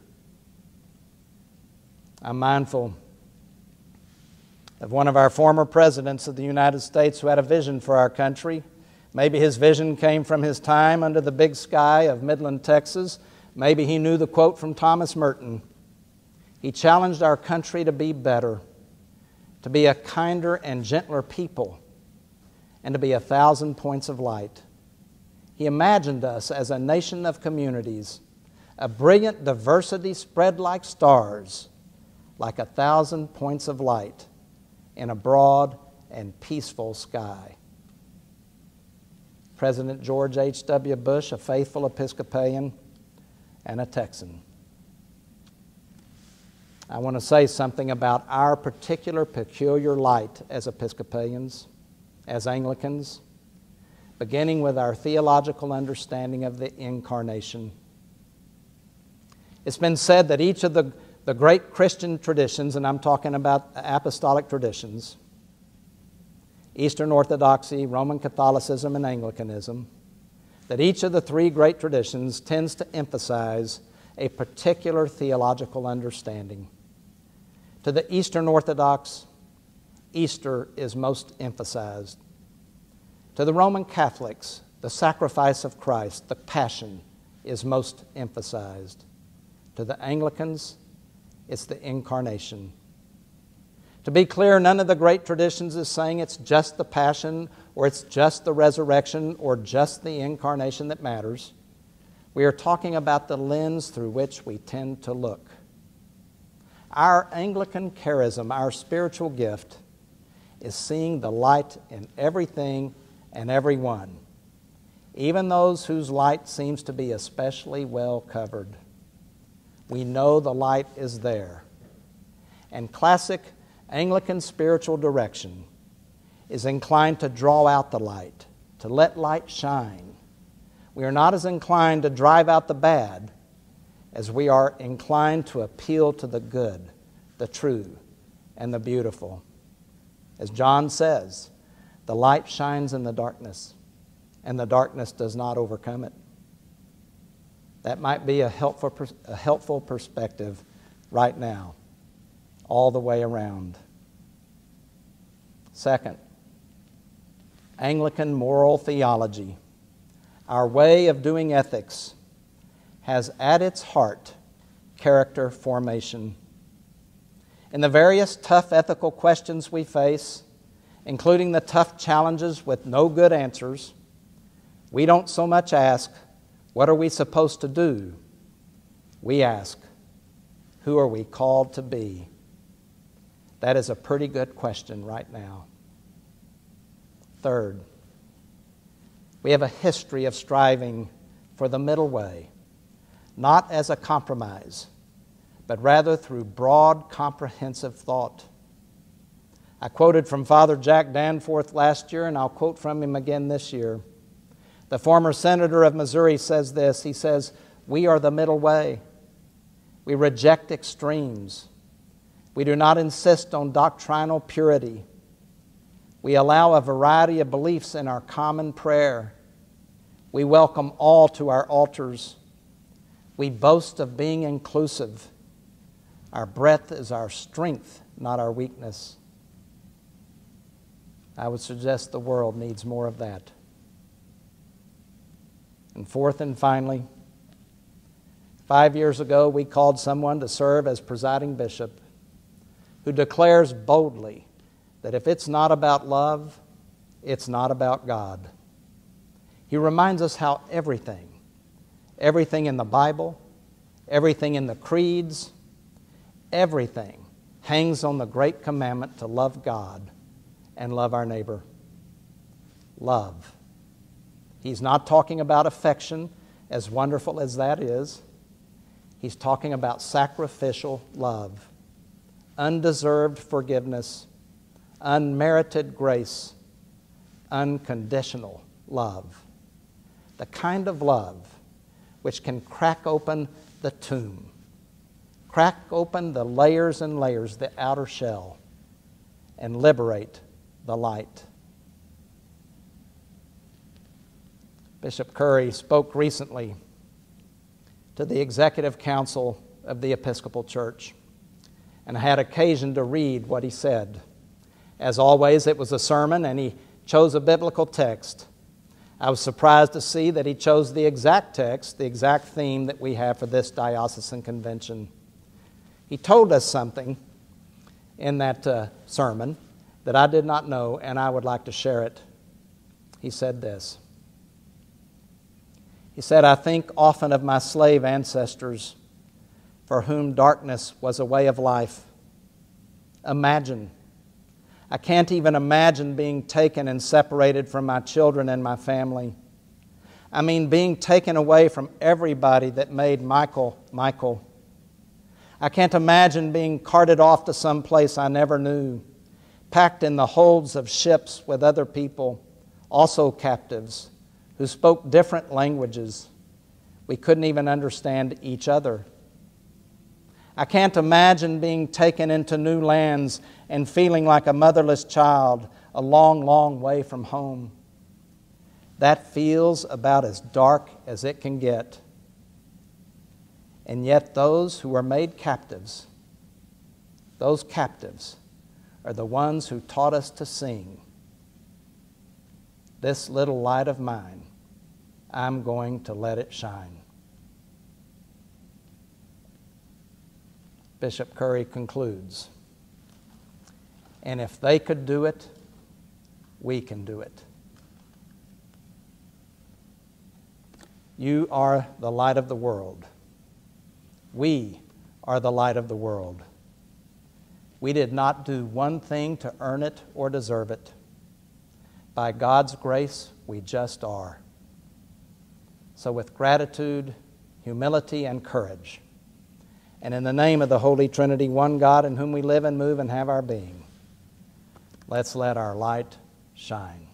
I'm mindful of one of our former presidents of the United States who had a vision for our country. Maybe his vision came from his time under the big sky of Midland, Texas. Maybe he knew the quote from Thomas Merton. He challenged our country to be better, to be a kinder and gentler people, and to be 1,000 points of light. He imagined us as a nation of communities, a brilliant diversity spread like stars, like 1,000 points of light in a broad and peaceful sky. President George H.W. Bush, a faithful Episcopalian and a Texan. I want to say something about our particular peculiar light as Episcopalians, as Anglicans, beginning with our theological understanding of the Incarnation. It's been said that each of the great Christian traditions, and I'm talking about apostolic traditions, Eastern Orthodoxy, Roman Catholicism, and Anglicanism, that each of the three great traditions tends to emphasize a particular theological understanding. To the Eastern Orthodox, Easter is most emphasized. To the Roman Catholics, the sacrifice of Christ, the Passion, is most emphasized. To the Anglicans, it's the Incarnation. To be clear, none of the great traditions is saying it's just the Passion or it's just the resurrection or just the Incarnation that matters. We are talking about the lens through which we tend to look. Our Anglican charism, our spiritual gift, is seeing the light in everything and everyone, even those whose light seems to be especially well covered. We know the light is there. And classic Anglican spiritual direction is inclined to draw out the light, to let light shine. We are not as inclined to drive out the bad as we are inclined to appeal to the good, the true, and the beautiful. As John says, the light shines in the darkness, and the darkness does not overcome it. That might be a helpful perspective right now, all the way around. Second, Anglican moral theology, our way of doing ethics, has at its heart character formation. In the various tough ethical questions we face, including the tough challenges with no good answers, we don't so much ask, what are we supposed to do? We ask, who are we called to be? That is a pretty good question right now. Third, we have a history of striving for the middle way, not as a compromise, but rather through broad, comprehensive thought. I quoted from Father Jack Danforth last year, and I'll quote from him again this year. The former senator of Missouri says this. He says, "We are the middle way. We reject extremes. We do not insist on doctrinal purity. We allow a variety of beliefs in our common prayer. We welcome all to our altars. We boast of being inclusive. Our breadth is our strength, not our weakness." I would suggest the world needs more of that. And fourth and finally, 5 years ago we called someone to serve as presiding bishop who declares boldly that if it's not about love, it's not about God. He reminds us how everything in the Bible, everything in the creeds, everything hangs on the great commandment to love God and love our neighbor. Love. He's not talking about affection, as wonderful as that is. He's talking about sacrificial love, undeserved forgiveness, unmerited grace, unconditional love. The kind of love which can crack open the tomb, crack open the layers and layers, the outer shell, and liberate the light. Bishop Curry spoke recently to the Executive Council of the Episcopal Church, and I had occasion to read what he said. As always, it was a sermon, and he chose a biblical text. I was surprised to see that he chose the exact text, the exact theme that we have for this diocesan convention. He told us something in that sermon that I did not know, and I would like to share it. He said this. He said, "I think often of my slave ancestors for whom darkness was a way of life. Imagine. I can't even imagine being taken and separated from my children and my family. I mean, being taken away from everybody that made Michael, Michael. I can't imagine being carted off to some place I never knew, packed in the holds of ships with other people, also captives, who spoke different languages. We couldn't even understand each other. I can't imagine being taken into new lands and feeling like a motherless child a long, long way from home. That feels about as dark as it can get. And yet those who are made captives, those captives are the ones who taught us to sing, 'This little light of mine, I'm going to let it shine.'" Bishop Curry concludes, "And if they could do it, we can do it." You are the light of the world. We are the light of the world. We did not do one thing to earn it or deserve it. By God's grace, we just are. So with gratitude, humility, and courage, and in the name of the Holy Trinity, one God, in whom we live and move and have our being. Let's let our light shine.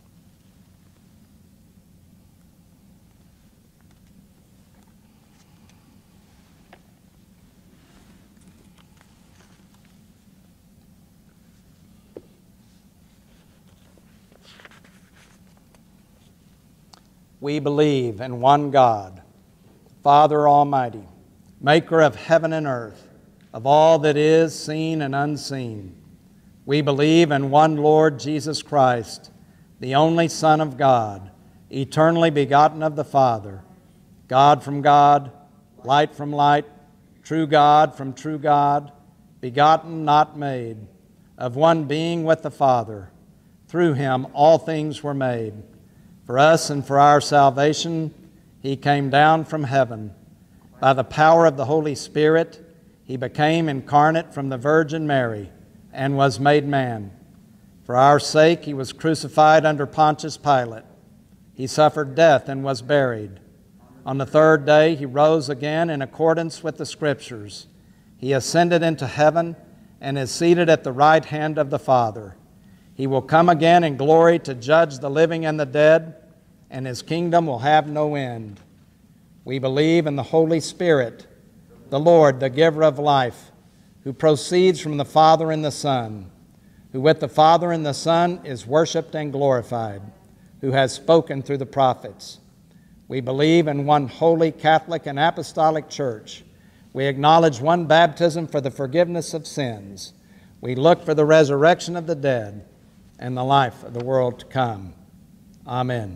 We believe in one God, Father Almighty, maker of heaven and earth, of all that is seen and unseen. We believe in one Lord Jesus Christ, the only Son of God, eternally begotten of the Father, God from God, light from light, true God from true God, begotten, not made, of one being with the Father. Through him all things were made. For us and for our salvation, he came down from heaven. By the power of the Holy Spirit, he became incarnate from the Virgin Mary and was made man. For our sake, he was crucified under Pontius Pilate. He suffered death and was buried. On the third day, he rose again in accordance with the Scriptures. He ascended into heaven and is seated at the right hand of the Father. He will come again in glory to judge the living and the dead, and his kingdom will have no end. We believe in the Holy Spirit, the Lord, the giver of life, who proceeds from the Father and the Son, who with the Father and the Son is worshiped and glorified, who has spoken through the prophets. We believe in one holy, Catholic, and apostolic church. We acknowledge one baptism for the forgiveness of sins. We look for the resurrection of the dead and the life of the world to come. Amen.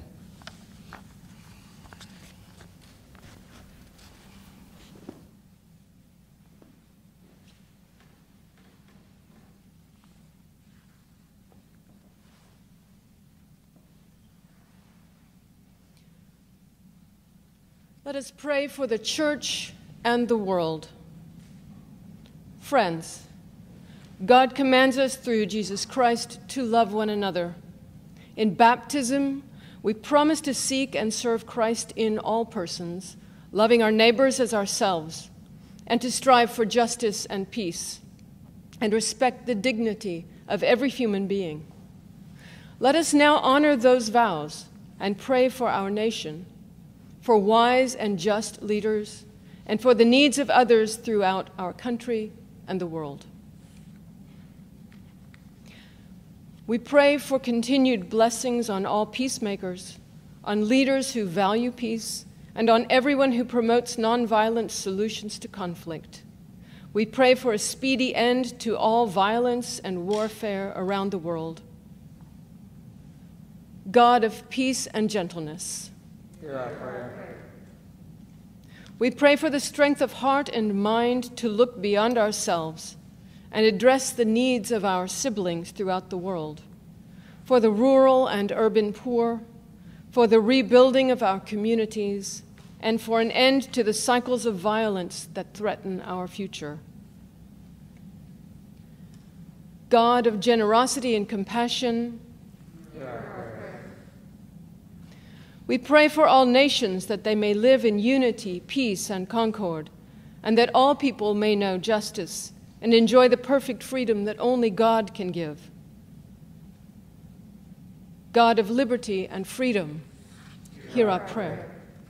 Let us pray for the church and the world. Friends, God commands us through Jesus Christ to love one another. In baptism, we promise to seek and serve Christ in all persons, loving our neighbors as ourselves, and to strive for justice and peace, and respect the dignity of every human being. Let us now honor those vows and pray for our nation, for wise and just leaders, and for the needs of others throughout our country and the world. We pray for continued blessings on all peacemakers, on leaders who value peace, and on everyone who promotes nonviolent solutions to conflict. We pray for a speedy end to all violence and warfare around the world. God of peace and gentleness,
Hear our prayer.
we pray for the strength of heart and mind to look beyond ourselves and address the needs of our siblings throughout the world, for the rural and urban poor, for the rebuilding of our communities, and for an end to the cycles of violence that threaten our future. God of generosity and compassion,
Hear our prayer.
we pray for all nations that they may live in unity, peace, and concord, and that all people may know justice and enjoy the perfect freedom that only God can give. God of liberty and freedom, hear our prayer.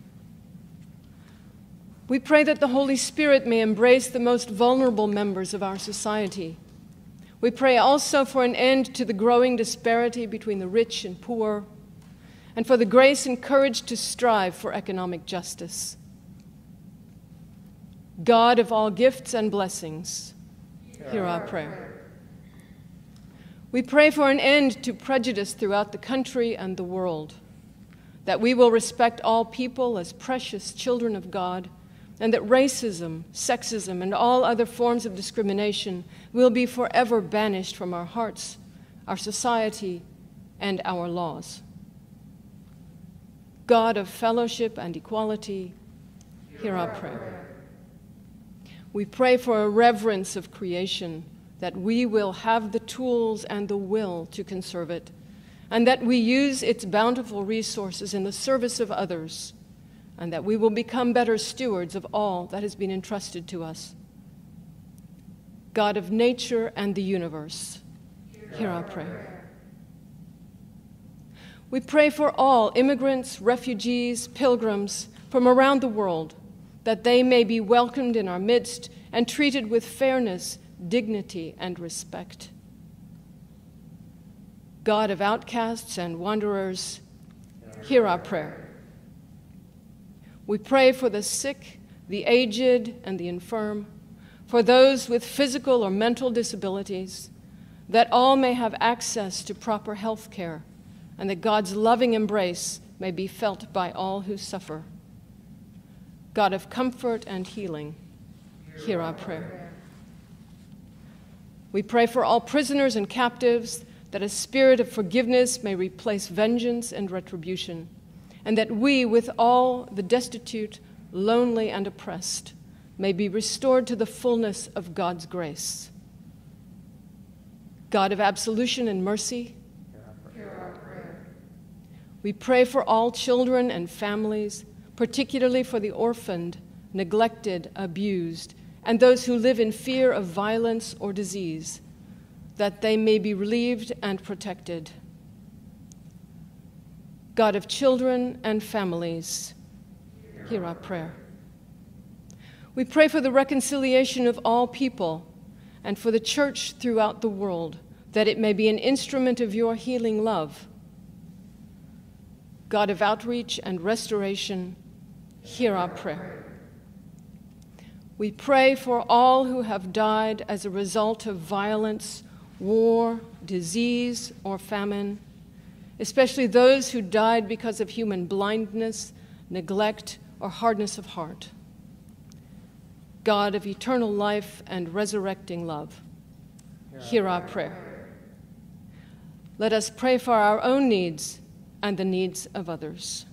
We pray that the Holy Spirit may embrace the most vulnerable members of our society. We pray also for an end to the growing disparity between the rich and poor, and for the grace and courage to strive for economic justice. God of all gifts and blessings, hear our prayer. We pray for an end to prejudice throughout the country and the world, that we will respect all people as precious children of God, and that racism, sexism, and all other forms of discrimination will be forever banished from our hearts, our society, and our laws. God of fellowship and equality, hear our prayer. We pray for a reverence of creation, that we will have the tools and the will to conserve it, and that we use its bountiful resources in the service of others, and that we will become better stewards of all that has been entrusted to us. God of nature and the universe, hear our prayer. We pray for all immigrants, refugees, pilgrims from around the world, that they may be welcomed in our midst and treated with fairness, dignity, and respect. God of outcasts and wanderers, hear our prayer. We pray for the sick, the aged, and the infirm, for those with physical or mental disabilities, that all may have access to proper health care, and that God's loving embrace may be felt by all who suffer. God of comfort and healing, hear our prayer. We pray for all prisoners and captives, that a spirit of forgiveness may replace vengeance and retribution, and that we, with all the destitute, lonely, and oppressed, may be restored to the fullness of God's grace. God of absolution and mercy, hear our prayer. We pray for all children and families, particularly for the orphaned, neglected, abused, and those who live in fear of violence or disease, that they may be relieved and protected. God of children and families, hear our prayer. We pray for the reconciliation of all people and for the church throughout the world, that it may be an instrument of your healing love. God of outreach and restoration, hear our prayer. We pray for all who have died as a result of violence, war, disease, or famine, especially those who died because of human blindness, neglect, or hardness of heart. God of eternal life and resurrecting love, hear our prayer. Let us pray for our own needs and the needs of others.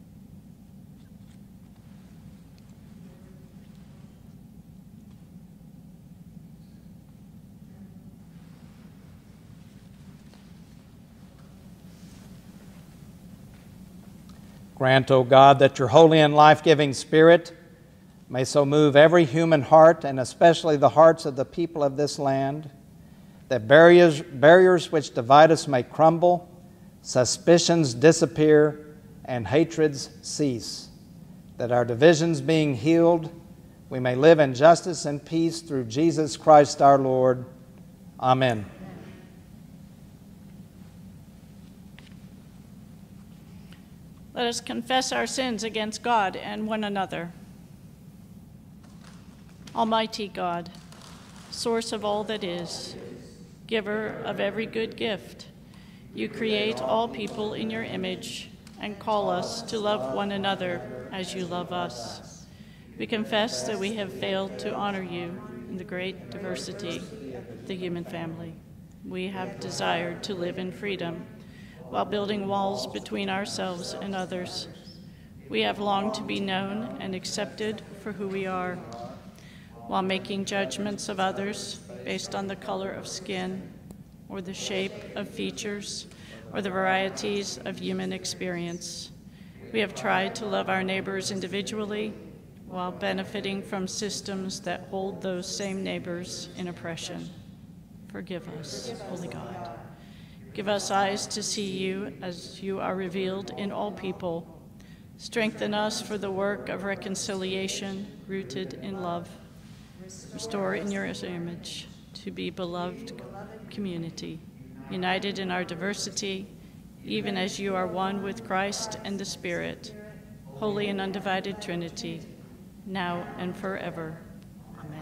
Grant, O God, that your holy and life-giving Spirit may so move every human heart, and especially the hearts of the people of this land, that barriers which divide us may crumble, suspicions disappear, and hatreds cease, that our divisions being healed, we may live in justice and peace through Jesus Christ our Lord. Amen.
Let us confess our sins against God and one another. Almighty God, source of all that is, giver of every good gift, you create all people in your image and call us to love one another as you love us. We confess that we have failed to honor you in the great diversity of the human family. We have desired to live in freedom while building walls between ourselves and others. We have longed to be known and accepted for who we are, while making judgments of others based on the color of skin, or the shape of features, or the varieties of human experience. We have tried to love our neighbors individually while benefiting from systems that hold those same neighbors in oppression. Forgive us, Holy God. Give us eyes to see you as you are revealed in all people. Strengthen us for the work of reconciliation rooted in love. Restore in your image to be beloved community, united in our diversity, even as you are one with Christ and the Spirit, holy and undivided Trinity, now and forever. Amen.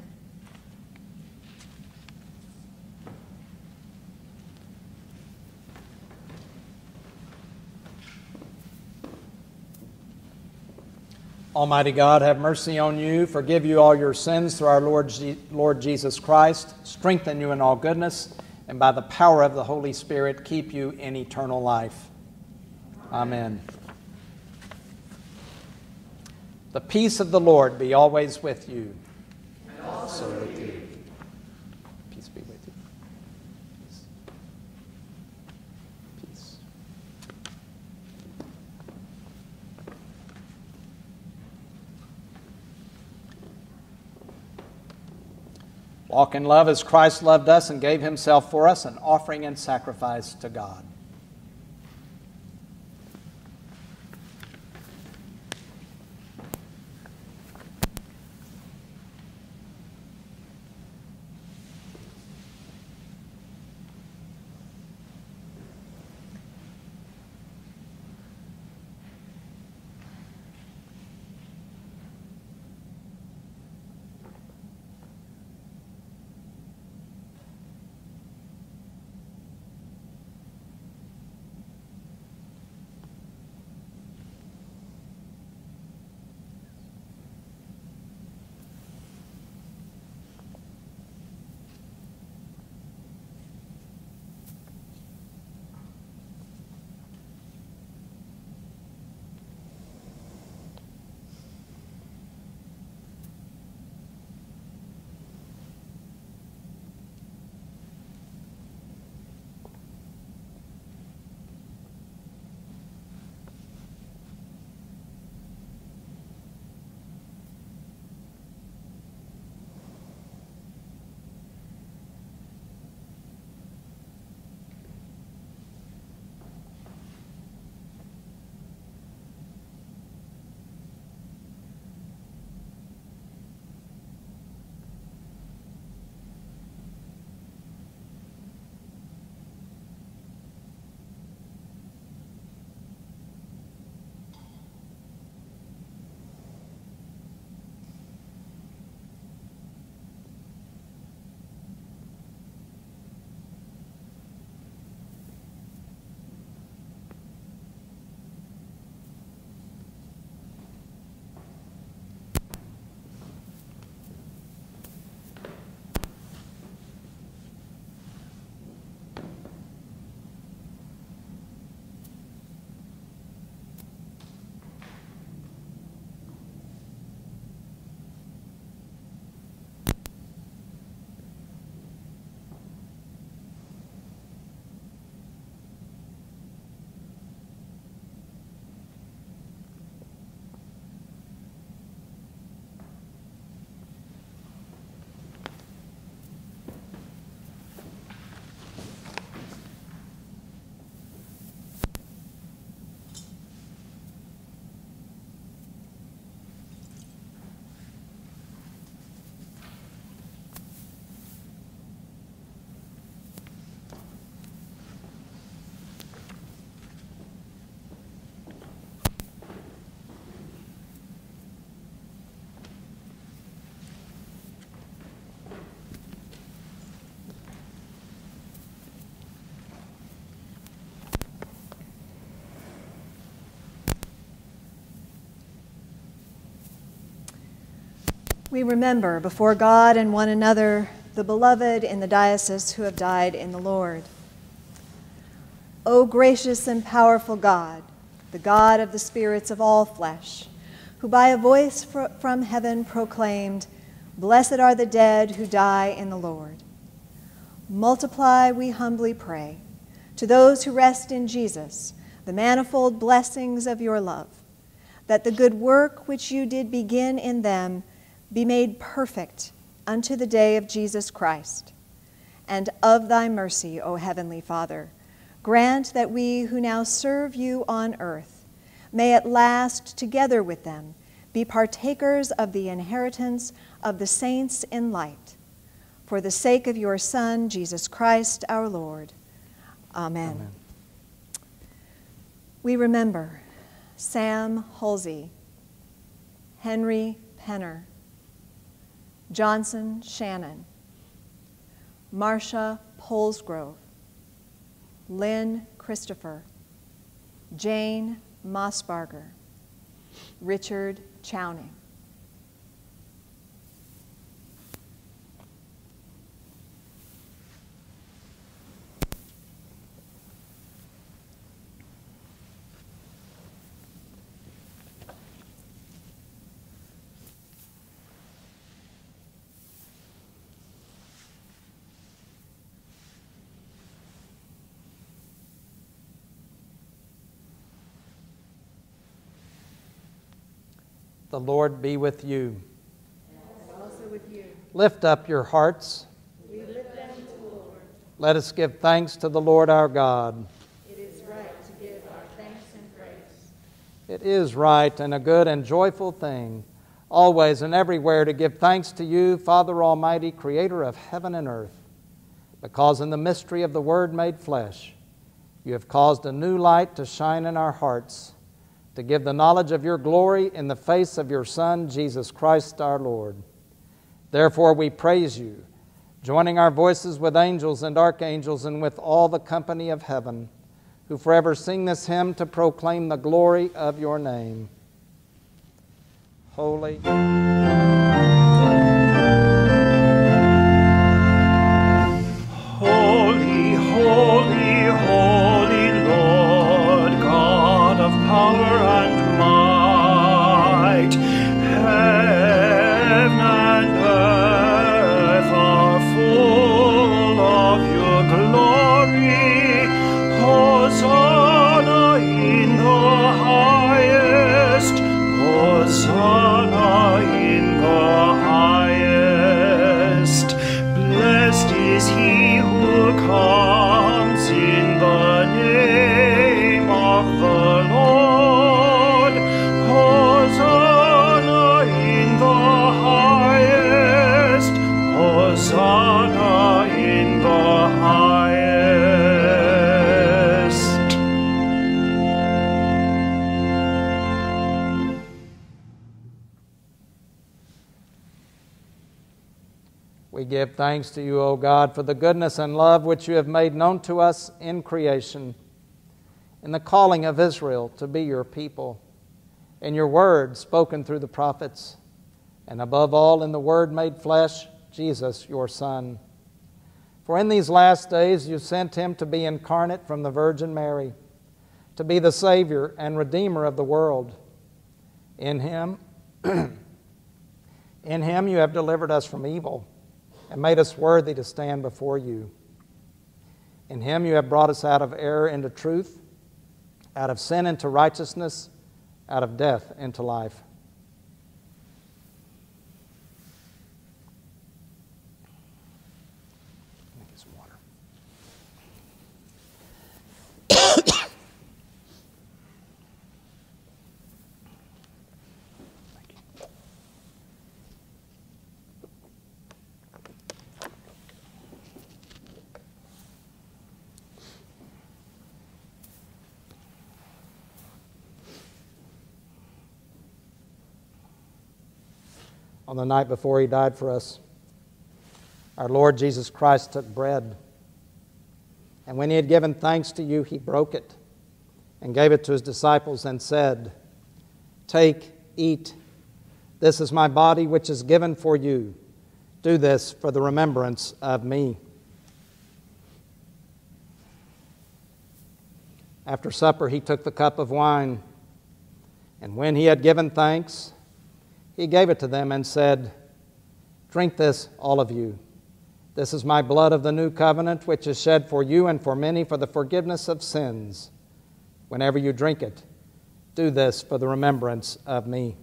Almighty God, have mercy on you, forgive you all your sins through our Lord Jesus Christ, strengthen you in all goodness, and by the power of the Holy Spirit, keep you in eternal life. Amen. The peace of the Lord be always with you. And also with you. Peace be with you. Peace. Walk in love as Christ loved us and gave himself for us, an offering and sacrifice to God.
We remember before God and one another the beloved in the diocese who have died in the Lord. O gracious and powerful God, the God of the spirits of all flesh, who by a voice from heaven proclaimed, "Blessed are the dead who die in the Lord." Multiply, we humbly pray, to those who rest in Jesus the manifold blessings of your love, that the good work which you did begin in them be made perfect unto the day of Jesus Christ. And of thy mercy, O Heavenly Father, grant that we who now serve you on earth may at last, together with them, be partakers of the inheritance of the saints in light. For the sake of your Son, Jesus Christ, our Lord. Amen.
Amen.
We remember Sam Halsey, Henry Penner, Johnson Shannon, Marcia Polsgrove, Lynn Christopher, Jane Mossbarger, Richard Chowning.
The Lord be with you.
And also with you.
Lift up your hearts. Let us give thanks to the Lord our God.
It is right to give our thanks and praise.
It is right and a good and joyful thing, always and everywhere, to give thanks to you, Father Almighty, Creator of heaven and earth, because in the mystery of the Word made flesh, you have caused a new light to shine in our hearts, to give the knowledge of your glory in the face of your Son, Jesus Christ our Lord. Therefore we praise you, joining our voices with angels and archangels and with all the company of heaven, who forever sing this hymn to proclaim the glory of your name. Holy.
Holy, holy, holy Lord, God of power and might, heaven and earth are full of your glory. Hosanna in the highest, Hosanna in the highest. Blessed is he who comes in the name of the Lord. Hosanna in the highest, Hosanna in the highest.
We give thanks to you, O God, for the goodness and love which you have made known to us in creation, in the calling of Israel to be your people, in your word spoken through the prophets, and above all in the Word made flesh, Jesus, your Son. For in these last days you sent him to be incarnate from the Virgin Mary, to be the Savior and Redeemer of the world. In him, in him you have delivered us from evil, and made us worthy to stand before you. In him you have brought us out of error into truth, out of sin into righteousness, out of death into life. Let me get some water. On the night before he died for us, our Lord Jesus Christ took bread, and when he had given thanks to you, he broke it and gave it to his disciples and said, "Take, eat. This is my body which is given for you. Do this for the remembrance of me." After supper, he took the cup of wine, and when he had given thanks, he gave it to them and said, "Drink this, all of you. This is my blood of the new covenant, which is shed for you and for many for the forgiveness of sins. Whenever you drink it, do this for the remembrance of me."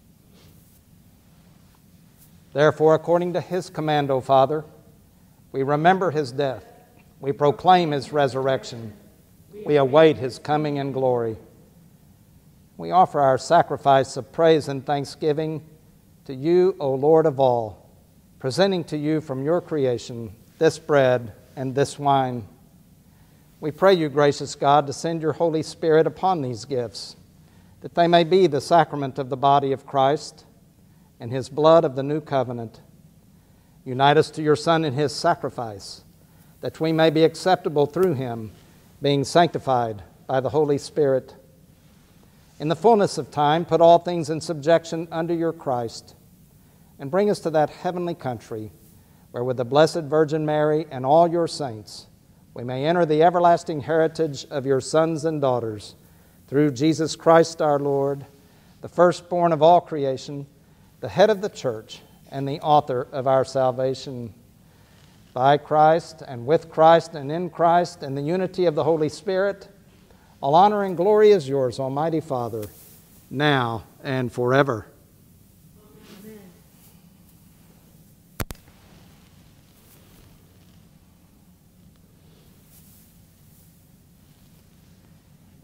Therefore, according to his command, O Father, we remember his death. We proclaim his resurrection. We await his coming in glory. We offer our sacrifice of praise and thanksgiving to you, O Lord of all, presenting to you from your creation this bread and this wine. We pray you, gracious God, to send your Holy Spirit upon these gifts, that they may be the sacrament of the body of Christ and his blood of the new covenant. Unite us to your Son in his sacrifice, that we may be acceptable through him, being sanctified by the Holy Spirit. In the fullness of time, put all things in subjection under your Christ, and bring us to that heavenly country where with the Blessed Virgin Mary and all your saints we may enter the everlasting heritage of your sons and daughters, through Jesus Christ our Lord, the firstborn of all creation, the head of the church, and the author of our salvation. By Christ, and with Christ, and in Christ, and the unity of the Holy Spirit, all honor and glory is yours, Almighty Father, now and forever.
Amen.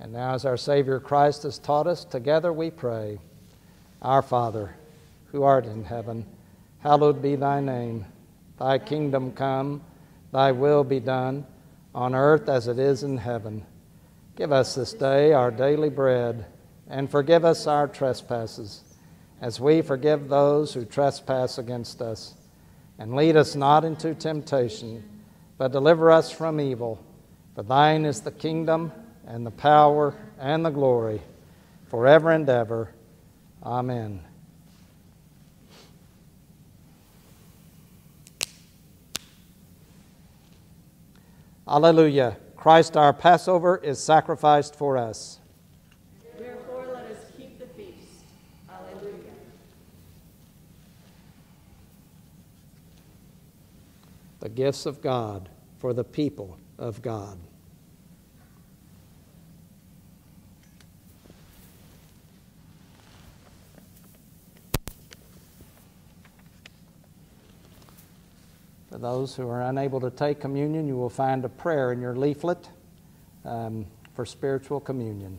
And now as our Savior Christ has taught us, together we pray. Our Father, who art in heaven, hallowed be thy name. Thy kingdom come, thy will be done, on earth as it is in heaven. Give us this day our daily bread, and forgive us our trespasses, as we forgive those who trespass against us. And lead us not into temptation, but deliver us from evil. For thine is the kingdom, and the power, and the glory, forever and ever. Amen. Alleluia. Christ our Passover is sacrificed for us.
Therefore, let us keep the feast. Alleluia.
The gifts of God for the people of God. For those who are unable to take communion, you will find a prayer in your leaflet for spiritual communion.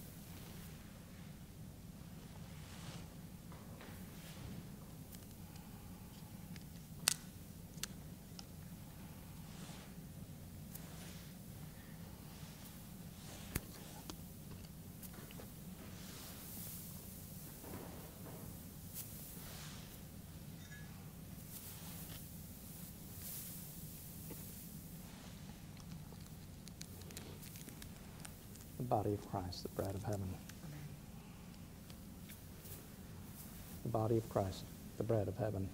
The body of Christ, the bread of heaven. The body of Christ, the bread of heaven.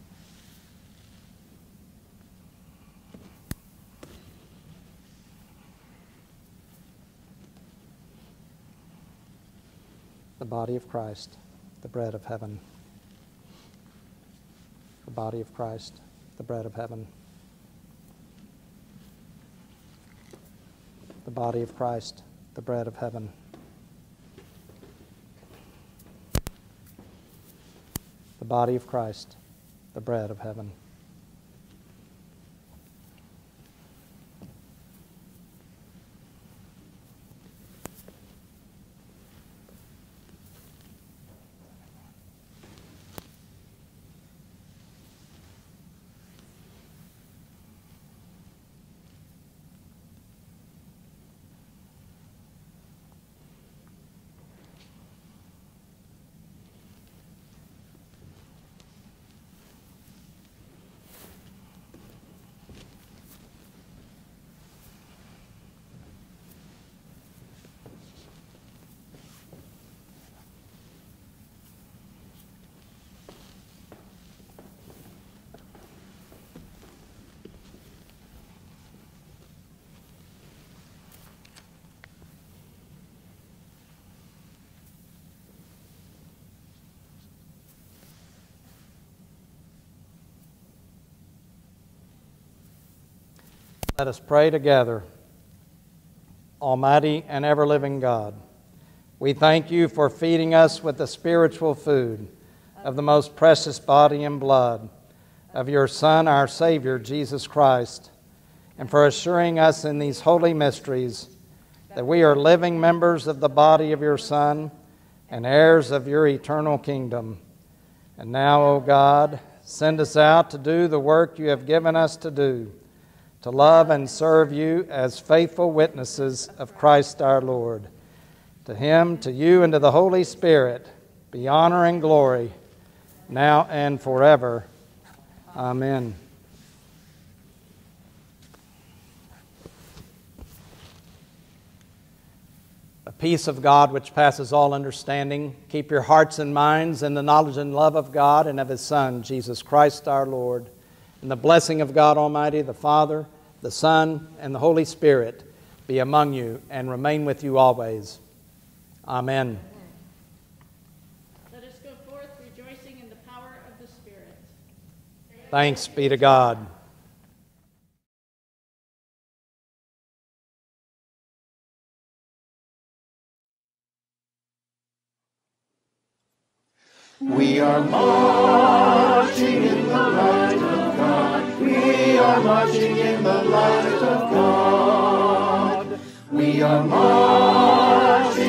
The body of Christ, the bread of heaven. The body of Christ, the bread of heaven. The body of Christ, the bread of heaven. The body of Christ, the bread of heaven. Let us pray together. Almighty and ever-living God, we thank you for feeding us with the spiritual food of the most precious body and blood of your Son, our Savior, Jesus Christ, and for assuring us in these holy mysteries that we are living members of the body of your Son and heirs of your eternal kingdom. And now, O God, send us out to do the work you have given us to do, to love and serve you as faithful witnesses of Christ our Lord. To him, to you, and to the Holy Spirit be honor and glory, now and forever. Amen. The peace of God which passes all understanding, keep your hearts and minds in the knowledge and love of God and of his Son, Jesus Christ our Lord. And the blessing of God Almighty, the Father, the Son, and the Holy Spirit be among you and remain with you always. Amen.
Let us go forth rejoicing in the power of the Spirit.
Thanks be to God.
We are marching in the light of God. We are marching in the light of God. We are marching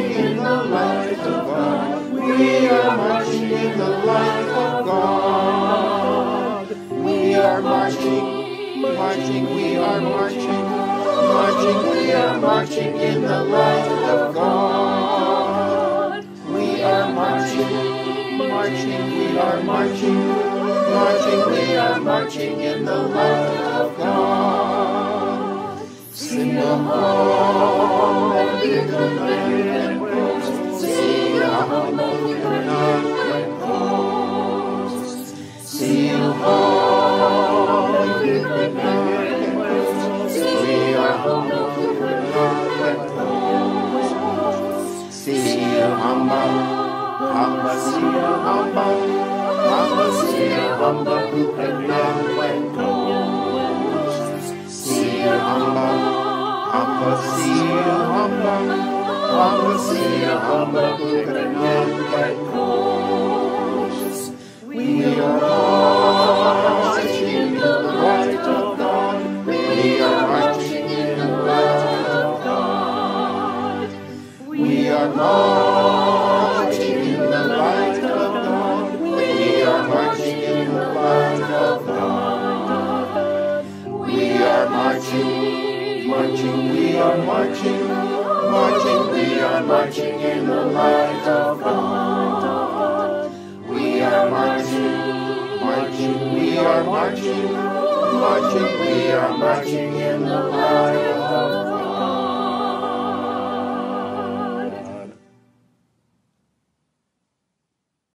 marching, we are marching, marching, we are marching in the light of God. We are marching, marching, we are marching, marching, we are marching in the light of God. Sing a home and give the land and post. Sing a home and give the land and post. Sing a home and give the land and post. We are home and give the land and post. See a hamba, hamba, see a hamba, hamba, see a hamba, who can land and post. See a hamba, hamba, see a hamba, hamba, see a hamba, who can land and post. We are marching in the light of God. We are marching in the light of God. We are marching in the light of God. We are marching in the light of God. We are marching, marching, we are marching, marching, we are marching in the light of God. We are marching, marching, we are marching, marching, we are marching in the light of God.